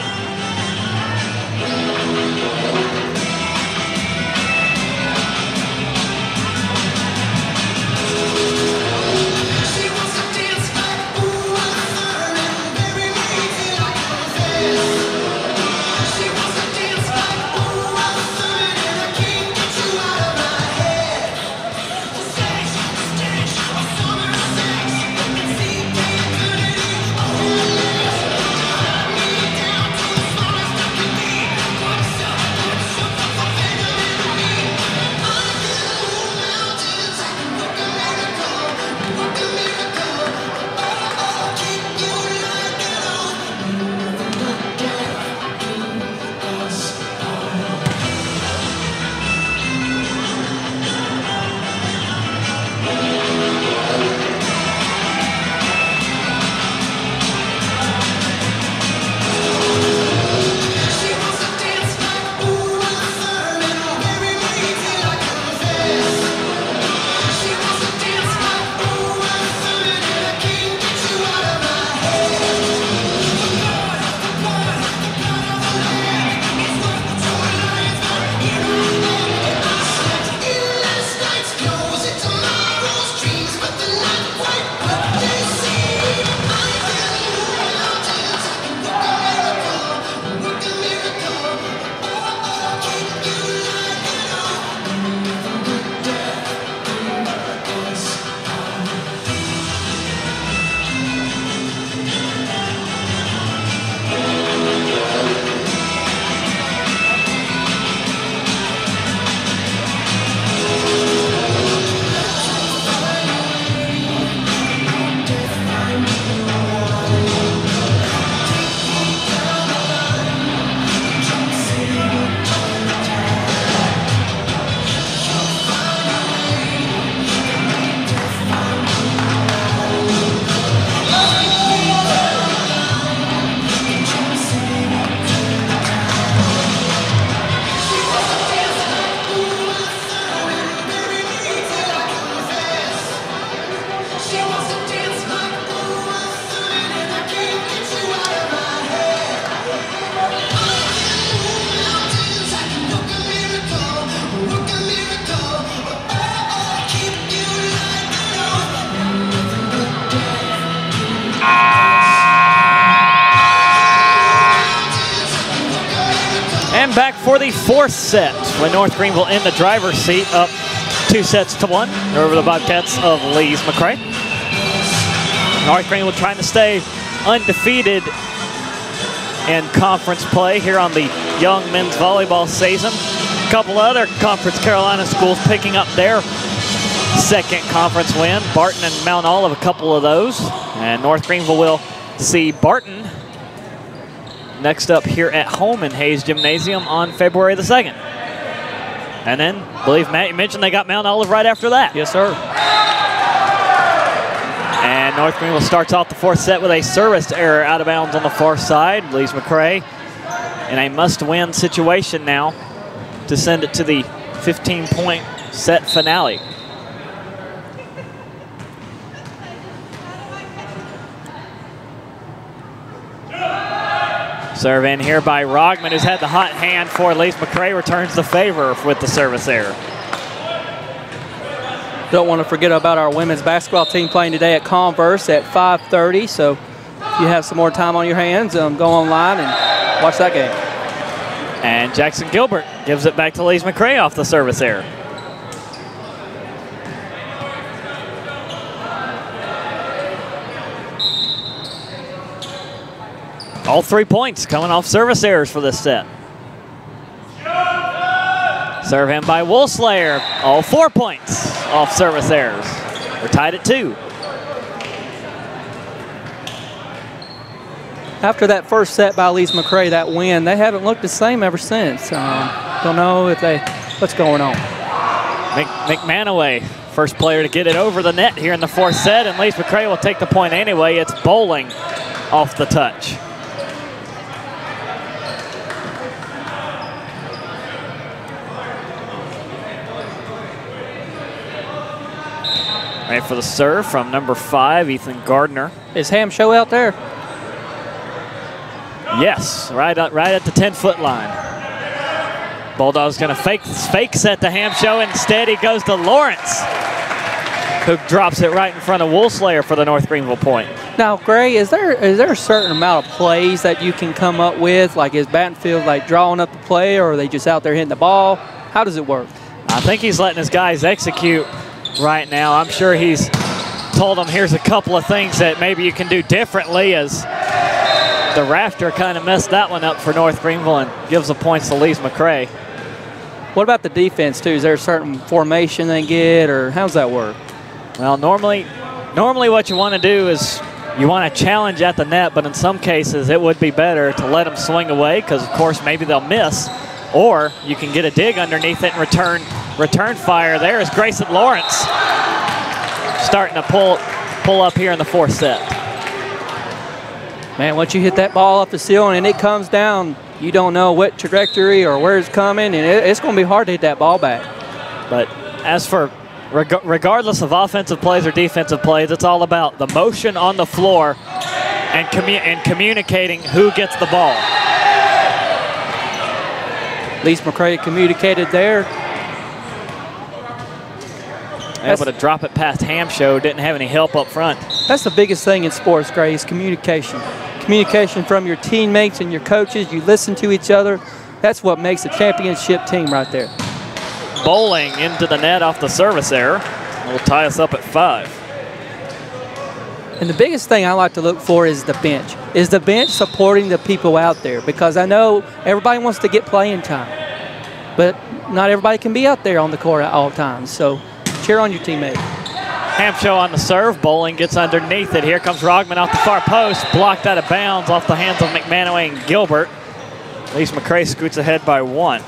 And back for the fourth set with North Greenville in the driver's seat, up two sets to one over the Bobcats of Lees-McRae. North Greenville trying to stay undefeated in conference play here on the young men's volleyball season. A couple other Conference Carolina schools picking up their second conference win. Barton and Mount Olive, a couple of those. And North Greenville will see Barton next up here at home in Hayes Gymnasium on February the second. And then, I believe Matt, you mentioned they got Mount Olive right after that. Yes, sir. And North Greenville starts off the fourth set with a service error out of bounds on the far side. Lees-McRae in a must-win situation now to send it to the fifteen point set finale. Serve in here by Rogman, who's had the hot hand for Lees-McRae, returns the favor with the service error. Don't want to forget about our women's basketball team playing today at Converse at five thirty. So if you have some more time on your hands, um, go online and watch that game. And Jackson Gilbert gives it back to Lees-McRae off the service error. All three points coming off service errors for this set. Serve in by Wolfslayer. All four points off service errors. We're tied at two. After that first set by Lees-McRae, that win, they haven't looked the same ever since. Um, don't know if they, what's going on. Mc, McManaway, first player to get it over the net here in the fourth set, and Lees-McRae will take the point anyway. It's Bowling off the touch. Ready for the serve from number five, Ethan Gardner. Is Ham Show out there? Yes, right, at, right at the ten foot line. Bulldog's gonna fake, fake set the Ham Show. Instead, he goes to Lawrence, who drops it right in front of Wolfslayer for the North Greenville point. Now, Gray, is there is there a certain amount of plays that you can come up with? Like, is Battenfield like drawing up the play, or are they just out there hitting the ball? How does it work? I think he's letting his guys execute right now. I'm sure he's told them here's a couple of things that maybe you can do differently, as the rafter kind of messed that one up for North Greenville and gives the points to Lees-McRae. What about the defense too? Is there a certain formation they get, or how does that work? Well, normally, normally what you want to do is you want to challenge at the net, but in some cases it would be better to let them swing away, because of course maybe they'll miss, or you can get a dig underneath it and return return fire. There is Grayson Lawrence starting to pull pull up here in the fourth set. Man, once you hit that ball off the ceiling and it comes down, you don't know what trajectory or where it's coming, and it, it's going to be hard to hit that ball back. But as for reg regardless of offensive plays or defensive plays, it's all about the motion on the floor and, commu and communicating who gets the ball. Lees-McRae communicated there. Able to drop it past Ham Show, didn't have any help up front. That's the biggest thing in sports, Gray, is communication. Communication from your teammates and your coaches. You listen to each other. That's what makes a championship team right there. Bowling into the net off the service error. Will tie us up at five. And the biggest thing I like to look for is the bench. Is the bench supporting the people out there? Because I know everybody wants to get playing time, but not everybody can be out there on the court at all times. So cheer on your teammate. Ham Show on the serve. Bowling gets underneath it. Here comes Rogman off the far post. Blocked out of bounds off the hands of McManaway and Gilbert. Lees-McRae scoots ahead by one.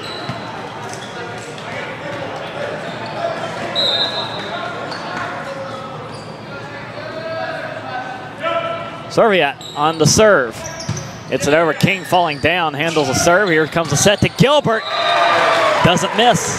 Serviat on the serve. It's it over. King falling down, handles the serve. Here comes a set to Gilbert. Doesn't miss.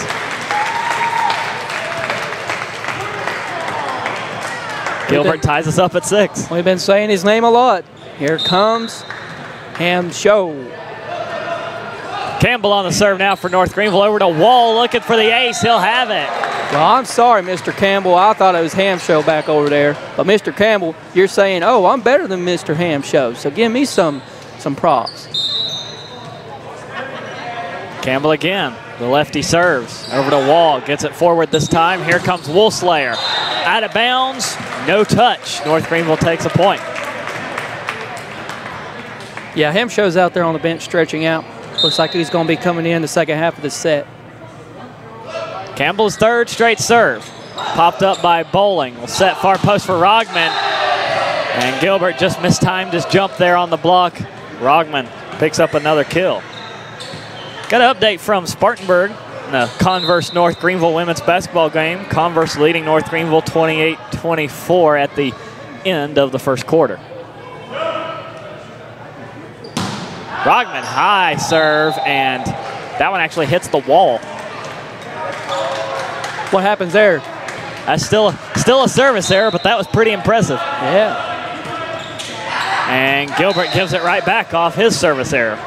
Gilbert ties us up at six. We've been saying his name a lot. Here comes Ham Show. Campbell on the serve now for North Greenville. Over to Wall looking for the ace. He'll have it. Well, I'm sorry, Mister Campbell. I thought it was Ham Show back over there. But Mister Campbell, you're saying, oh, I'm better than Mister Ham Show. So give me some, some props. Campbell again. The lefty serves over to Wall. Gets it forward this time. Here comes Wolfslayer. Out of bounds. No touch. North Greenville takes a point. Yeah, Hemshow's out there on the bench stretching out. Looks like he's going to be coming in the second half of the set. Campbell's third straight serve. Popped up by Bowling. Will set far post for Rogman. And Gilbert just mistimed his jump there on the block. Rogman picks up another kill. Got an update from Spartanburg in the Converse North Greenville women's basketball game. Converse leading North Greenville twenty-eight twenty-four at the end of the first quarter. Rogman, high serve, and that one actually hits the wall. What happens there? That's still, still a service error, but that was pretty impressive. Yeah. And Gilbert gives it right back off his service error.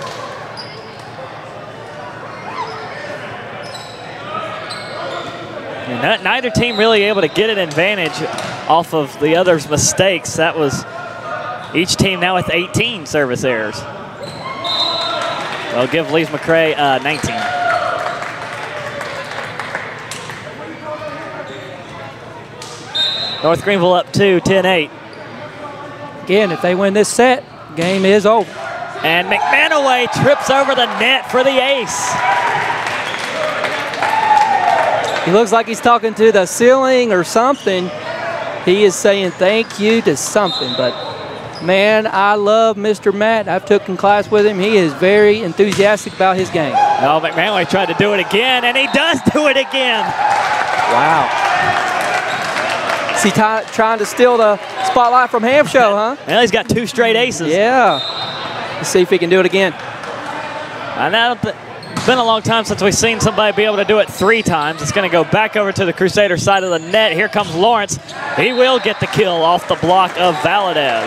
And not, neither team really able to get an advantage off of the other's mistakes. That was each team now with eighteen service errors. They'll give Lees-McRae uh, nineteen. North Greenville up two, ten eight. Again, if they win this set, game is over. And McManaway trips over the net for the ace. He looks like he's talking to the ceiling or something. He is saying thank you to something, but man, I love Mister Matt. I've taken class with him. He is very enthusiastic about his game. Oh, McManaway tried to do it again, and he does do it again. Wow. Is he trying to steal the spotlight from Hamshow, huh? Well, he's got two straight aces. Yeah. Let's see if he can do it again. I know it's been a long time since we've seen somebody be able to do it three times. It's going to go back over to the Crusader side of the net. Here comes Lawrence. He will get the kill off the block of Valadez.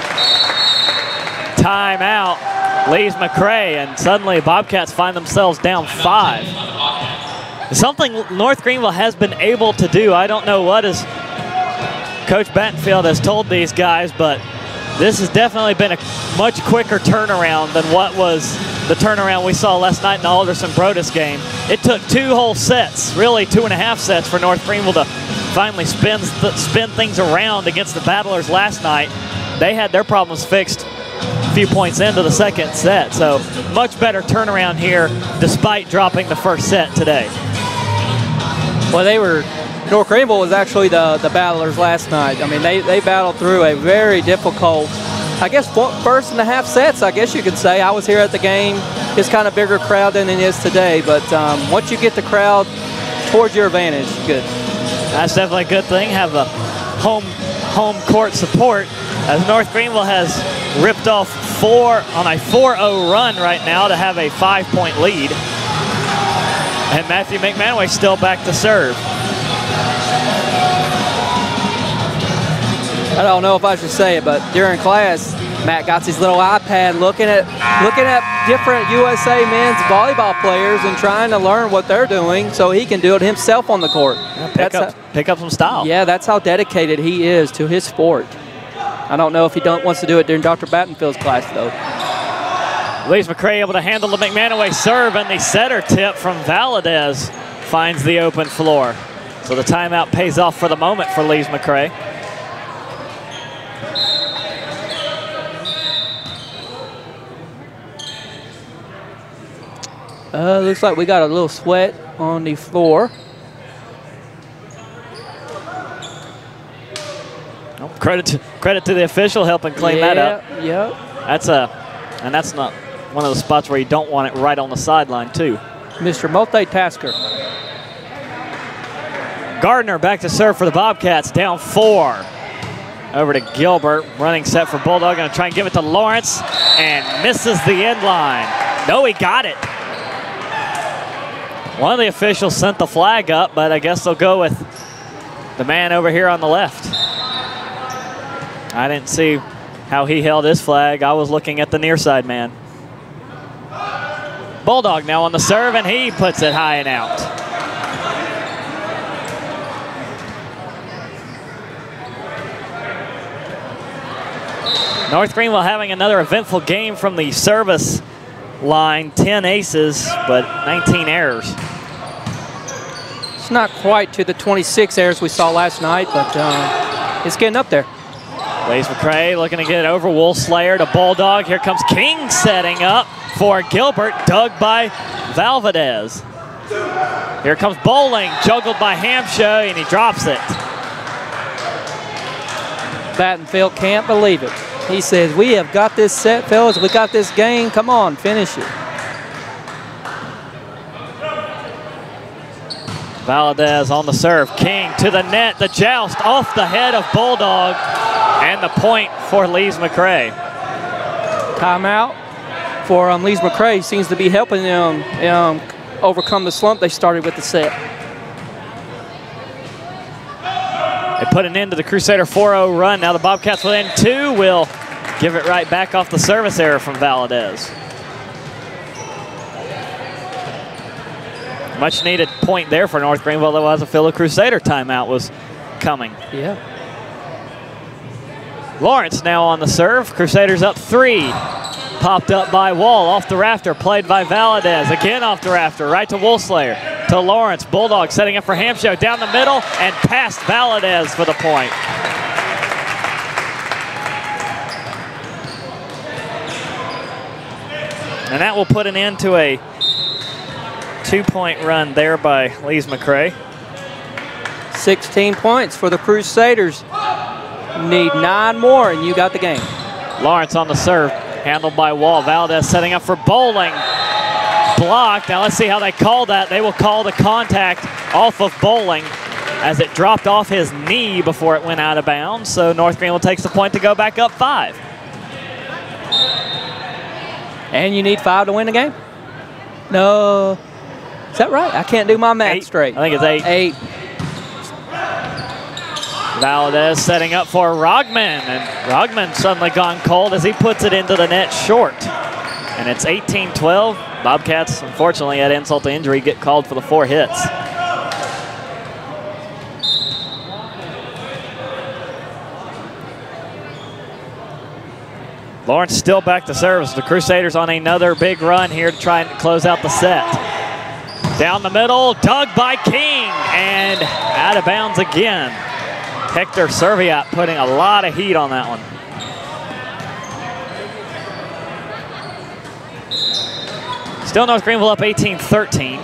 Timeout, Lees-McRae, and suddenly Bobcats find themselves down five. Something North Greenville has been able to do. I don't know what is Coach Battenfield has told these guys, but this has definitely been a much quicker turnaround than what was the turnaround we saw last night in the Alderson-Brodus game. It took two whole sets, really two and a half sets, for North Greenville to finally spin, spin things around against the Battlers last night. They had their problems fixed a few points into the second set, so much better turnaround here despite dropping the first set today. Well, they were, North Greenville was actually the, the battlers last night. I mean, they, they battled through a very difficult, I guess, first and a half sets, I guess you could say. I was here at the game. It's kind of bigger crowd than it is today, but um, once you get the crowd towards your advantage, good. That's definitely a good thing, have a home, home court support, as North Greenville has ripped off four on a four oh run right now to have a five-point lead. And Matthew McManaway still back to serve. I don't know if I should say it, but during class, Matt got his little iPad looking at looking at different U S A men's volleyball players and trying to learn what they're doing so he can do it himself on the court. Yeah, pick, up, how, pick up some style. Yeah, that's how dedicated he is to his sport. I don't know if he don't, wants to do it during Doctor Battenfield's class, though. Lees-McRae able to handle the McManaway serve, and the setter tip from Valadez finds the open floor. So the timeout pays off for the moment for Lees-McRae. Uh, looks like we got a little sweat on the floor. Oh, credit to credit to the official helping clean yeah, that up. Yeah. That's a, and that's not one of the spots where you don't want it right on the sideline too. Mister Multitasker. Gardner back to serve for the Bobcats, down four. Over to Gilbert, running set for Bulldog, gonna try and give it to Lawrence, and misses the end line. No, he got it. One of the officials sent the flag up, but I guess they'll go with the man over here on the left. I didn't see how he held his flag. I was looking at the near side man. Bulldog now on the serve, and he puts it high and out. North Greenville having another eventful game from the service line, ten aces, but nineteen errors. It's not quite to the twenty-six errors we saw last night, but uh, it's getting up there. Lees-McRae looking to get it over Wolfslayer to Bulldog. Here comes King setting up for Gilbert, dug by Valverdez. Here comes Bowling, juggled by Hamsho, and he drops it. Battenfield can't believe it. He says, we have got this set, fellas. We got this game. Come on, finish it. Valadez on the serve. King to the net. The joust off the head of Bulldog. And the point for Lees-McRae. Timeout for um, Lees-McRae. Seems to be helping them um, overcome the slump they started with the set. They put an end to the Crusader four oh run. Now the Bobcats within two will give it right back off the service error from Valadez. Much needed point there for North Greenville, though, as a fellow Crusader timeout was coming. Yeah. Lawrence now on the serve. Crusaders up three. Popped up by Wall, off the rafter, played by Valadez. Again off the rafter, right to Wolfslayer. To Lawrence. Bulldog setting up for Hamsho down the middle and past Valadez for the point. And that will put an end to a two-point run there by Lees-McRae. sixteen points for the Crusaders. Need nine more, and you got the game. Lawrence on the serve, handled by Wall. Valdez setting up for Bowling. Blocked. Now let's see how they call that. They will call the contact off of Bowling as it dropped off his knee before it went out of bounds. So North Greenville takes the point to go back up five. And you need five to win the game? No. Is that right? I can't do my math Eight. straight. I think it's eight. Eight. Valdez setting up for Rogman, and Rogman suddenly gone cold as he puts it into the net short. And it's eighteen twelve. Bobcats, unfortunately, at insult to injury, get called for the four hits. Lawrence still back to service. The Crusaders on another big run here to try and close out the set. Down the middle, dug by King, and out of bounds again. Hector Serviat putting a lot of heat on that one. Still North Greenville up eighteen thirteen.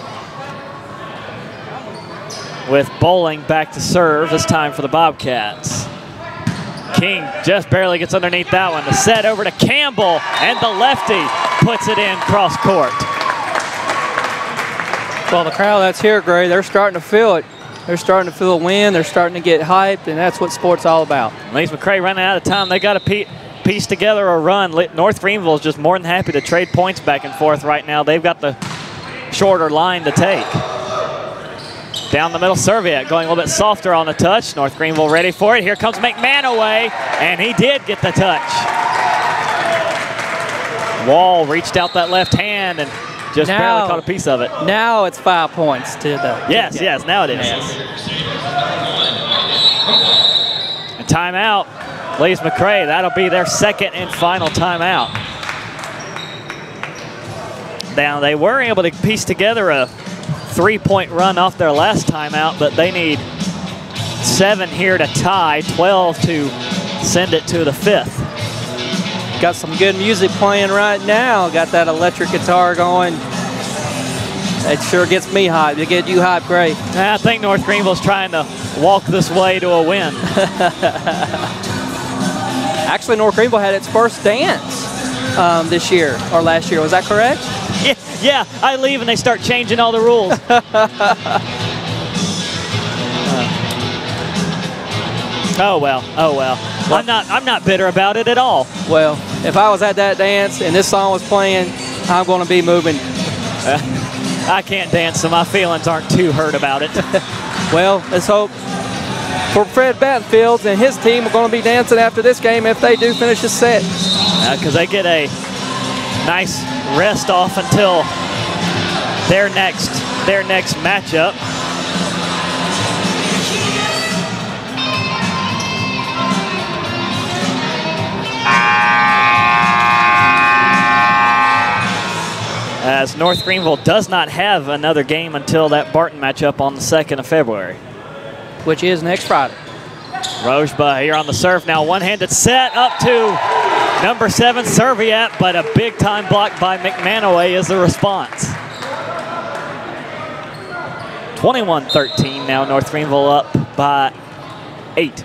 With Bowling back to serve, this time for the Bobcats. King just barely gets underneath that one. The set over to Campbell, and the lefty puts it in cross court. Well, the crowd that's here, Gray, they're starting to feel it. They're starting to feel a win. They're starting to get hyped, and that's what sport's all about. Lees-McRae running out of time. They got to piece together a run. North Greenville is just more than happy to trade points back and forth right now. They've got the shorter line to take. Down the middle, Serviat going a little bit softer on the touch. North Greenville ready for it. Here comes McMahon away, and he did get the touch. Wall reached out that left hand and just now, barely caught a piece of it. Now it's five points to the... Yes, to yes, now it is. Yes. And timeout, Lees-McRae. That'll be their second and final timeout. Now, they were able to piece together a three-point run off their last timeout, but they need seven here to tie, twelve to send it to the fifth. Got some good music playing right now. Got that electric guitar going. It sure gets me hyped. To get you hyped, great. I think North Greenville's trying to walk this way to a win. Actually, North Greenville had its first dance um, this year, or last year. Was that correct? Yeah, yeah, I leave and they start changing all the rules. Oh well, oh well. I'm not I'm not bitter about it at all. Well, if I was at that dance and this song was playing, I'm going to be moving. Uh, I can't dance, so my feelings aren't too hurt about it. Well, let's hope for Fred Battenfield and his team are going to be dancing after this game if they do finish the set. Because uh, they get a nice rest off until their next their next matchup. as North Greenville does not have another game until that Barton matchup on the second of February. Which is next Friday. Rojba here on the serve now. One-handed set up to number seven, Serviette, but a big-time block by McManaway is the response. twenty-one thirteen now, North Greenville up by eight.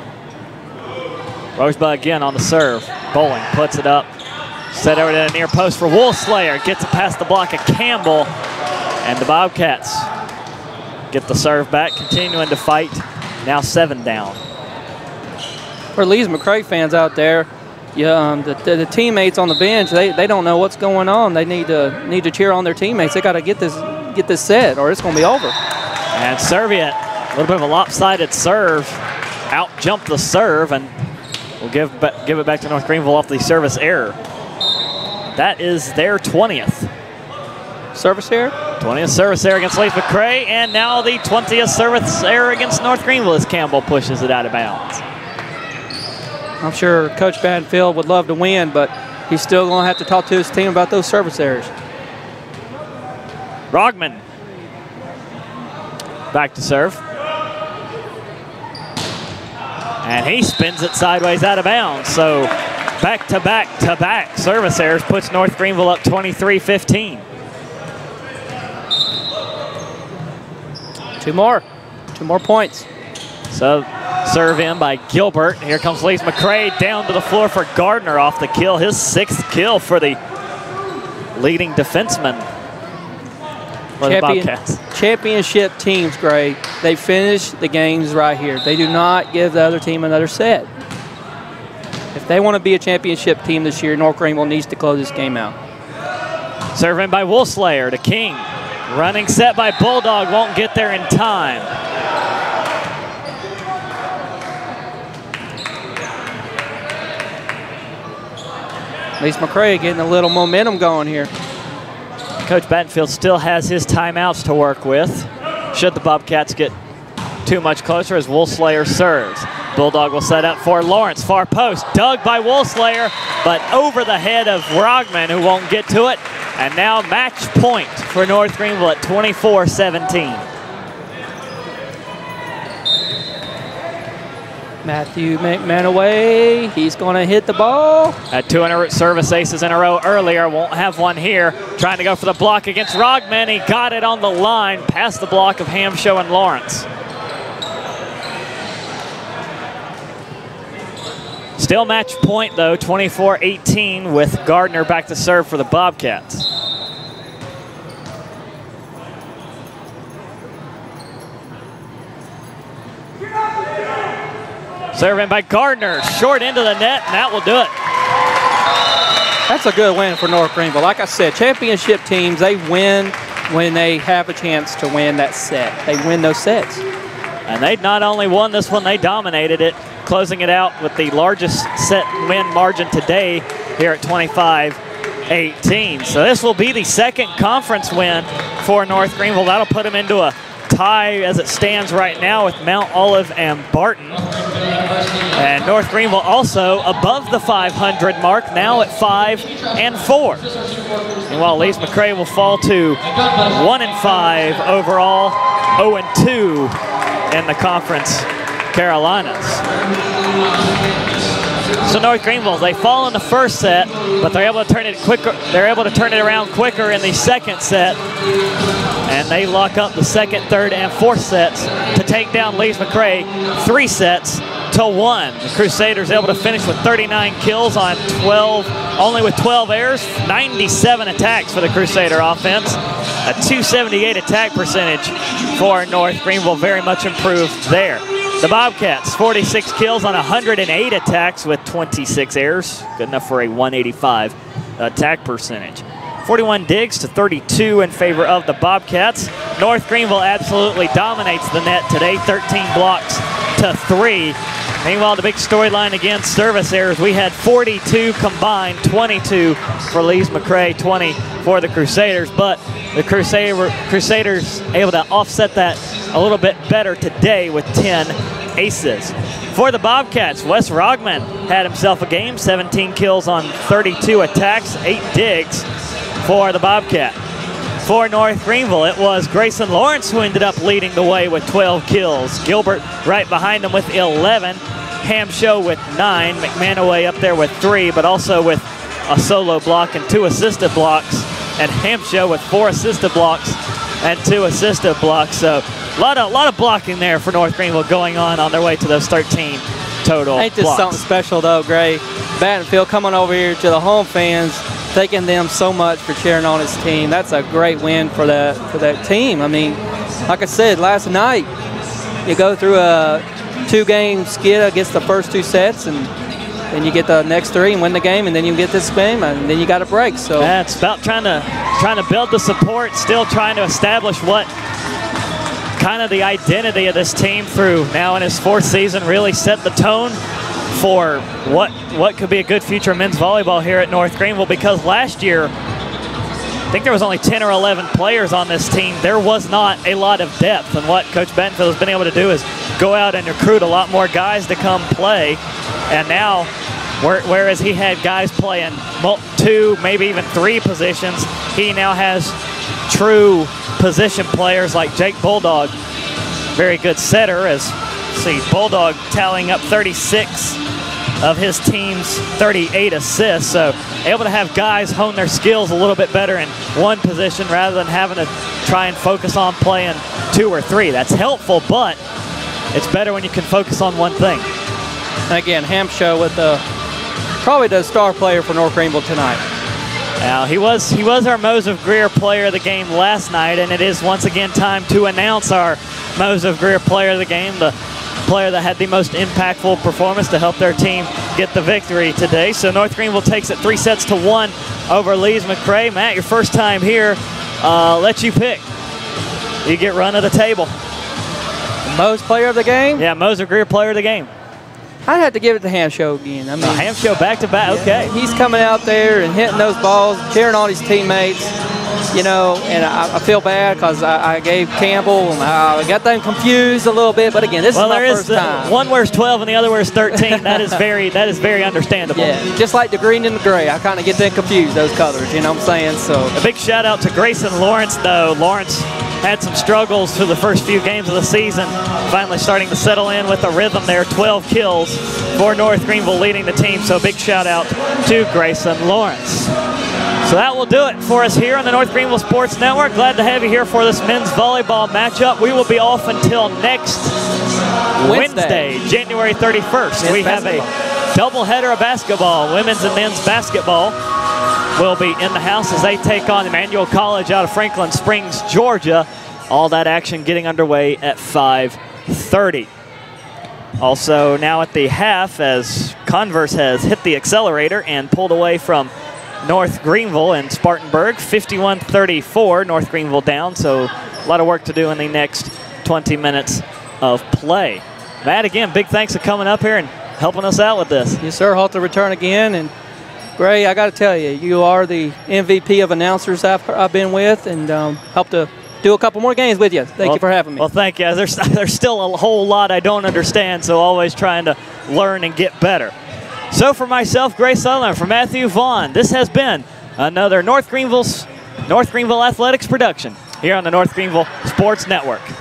Rojba again on the serve. Bowling puts it up. Set over to the near post for Wolfslayer. Gets it past the block of Campbell. And the Bobcats get the serve back, continuing to fight. Now seven down. For Lees-McRae fans out there, yeah, um, the, the, the teammates on the bench, they, they don't know what's going on. They need to need to cheer on their teammates. They got to get this get this set, or it's going to be over. And Serviette, a little bit of a lopsided serve, out jumped the serve, and we'll give give it back to North Greenville off the service error. That is their twentieth. Service error? twentieth service error against Lees-McRae, and now the twentieth service error against North Greenville as Campbell pushes it out of bounds. I'm sure Coach Banfield would love to win, but he's still going to have to talk to his team about those service errors. Rogman back to serve. And he spins it sideways out of bounds. So back to back to back service errors puts North Greenville up twenty-three fifteen. Two more. Two more points. So serve in by Gilbert. Here comes Lees-McRae down to the floor for Gardner off the kill. His sixth kill for the leading defenseman for the Champion, Bobcats. Championship teams, Gray, they finish the games right here. They do not give the other team another set. If they want to be a championship team this year, North Greenville needs to close this game out. Serve in by Wolfslayer to King. Running set by Bulldog, won't get there in time. Lees-McRae getting a little momentum going here. Coach Battenfield still has his timeouts to work with. Should the Bobcats get too much closer as Wolfslayer serves. Bulldog will set up for Lawrence, far post. Dug by Wolfslayer, but over the head of Rogman, who won't get to it. And now match point for North Greenville at twenty-four seventeen. Matthew McManaway, he's going to hit the ball. Had two in service aces in a row earlier, won't have one here. Trying to go for the block against Rogman. He got it on the line, past the block of Hamshow and Lawrence. Still match point though, twenty-four eighteen with Gardner back to serve for the Bobcats. Serving by Gardner, short into the net, and that will do it. That's a good win for North Greenville. Like I said, championship teams, they win when they have a chance to win that set. They win those sets. And they not only won this one, they dominated it, closing it out with the largest set win margin today here at twenty-five eighteen. So this will be the second conference win for North Greenville. That'll put them into a tie as it stands right now with Mount Olive and Barton. And North Greenville also above the five hundred mark, now at five and four. Meanwhile, Lees-McRae will fall to one and five overall, oh and two in the Conference Carolinas. So North Greenville, they fall in the first set, but they're able to turn it quicker. They're able to turn it around quicker in the second set, and they lock up the second, third, and fourth sets to take down Lees-McRae three sets to one. The Crusaders able to finish with thirty-nine kills on twelve, only with twelve errors, ninety-seven attacks for the Crusader offense, a two seventy-eight attack percentage for North Greenville, very much improved there. The Bobcats, forty-six kills on one hundred eight attacks with twenty-six errors, good enough for a one eighty-five attack percentage. forty-one digs to thirty-two in favor of the Bobcats. North Greenville absolutely dominates the net today, thirteen blocks to three. Meanwhile, the big storyline again, service errors. We had forty-two combined, twenty-two for Lees-McRae, twenty for the Crusaders, but the Crusader, Crusaders able to offset that a little bit better today with ten aces. For the Bobcats, Wes Rogman had himself a game, seventeen kills on thirty-two attacks, eight digs. for the Bobcat. For North Greenville, it was Grayson Lawrence who ended up leading the way with twelve kills. Gilbert right behind him with eleven. Hamshow with nine. McManaway up there with three, but also with a solo block and two assisted blocks. And Hamshow with four assisted blocks and two assisted blocks. So a lot of, lot of blocking there for North Greenville going on on their way to those thirteen total Ain't this blocks. something special, though, Gray? Battenfield coming over here to the home fans, thanking them so much for cheering on his team. That's a great win for that for that team. I mean, like I said last night, you go through a two-game skid against the first two sets, and then you get the next three and win the game, and then you get this game, and then you got a break. So yeah, it's about trying to trying to build the support, still trying to establish what kind of the identity of this team through now in his fourth season, really set the tone for what what could be a good future men's volleyball here at North Greenville, because last year I think there was only ten or eleven players on this team. There was not a lot of depth, and what Coach Battenfield has been able to do is go out and recruit a lot more guys to come play. And now, whereas he had guys playing two, maybe even three positions, he now has true position players like Jake Bulldog, very good setter, as see Bulldog tallying up thirty-six of his team's thirty-eight assists. So able to have guys hone their skills a little bit better in one position rather than having to try and focus on playing two or three. That's helpful, but it's better when you can focus on one thing. And again, Hamshow with the probably the star player for North Greenville tonight. Now, he was he was our Moses Greer player of the game last night, and it is once again time to announce our Moses Greer player of the game, the player that had the most impactful performance to help their team get the victory today. So North Greenville takes it three sets to one over Lees-McRae. Matt, your first time here, uh, let you pick. You get run of the table. Mose player of the game? Yeah, Moses Greer player of the game. I had to give it to Hamshow again. I mean, uh, Hamshow back to back. Okay. He's coming out there and hitting those balls, cheering on his teammates. You know, and I, I feel bad because I, I gave Campbell, and I got them confused a little bit. But again, this well, is my there first is, time. Uh, one wears twelve and the other wears thirteen. That is very that is very understandable. Yeah, just like the green and the gray. I kind of get them confused, those colors. You know what I'm saying? So a big shout out to Grayson Lawrence, though. Lawrence had some struggles for the first few games of the season. Finally starting to settle in with a rhythm there. twelve kills for North Greenville leading the team. So a big shout out to Grayson Lawrence. So that will do it for us here on the North Greenville Sports Network. Glad to have you here for this men's volleyball matchup. We will be off until next Wednesday, Wednesday January thirty-first. Men's we basketball. have a doubleheader of basketball. Women's and men's basketball will be in the house as they take on Emmanuel College out of Franklin Springs, Georgia. All that action getting underway at five thirty. Also now at the half, as Converse has hit the accelerator and pulled away from North Greenville and Spartanburg, fifty-one thirty-four, North Greenville down, so a lot of work to do in the next twenty minutes of play. Matt, again, big thanks for coming up here and helping us out with this. Yes, sir. Hope to return again. And Gray, I got to tell you, you are the M V P of announcers I've, I've been with, and um, hope to do a couple more games with you. Thank well, you for having me. Well, thank you. There's, there's still a whole lot I don't understand, so always trying to learn and get better. So for myself, Gray Sutherland, for Matthew Vaughn, this has been another North Greenville's North Greenville Athletics production here on the North Greenville Sports Network.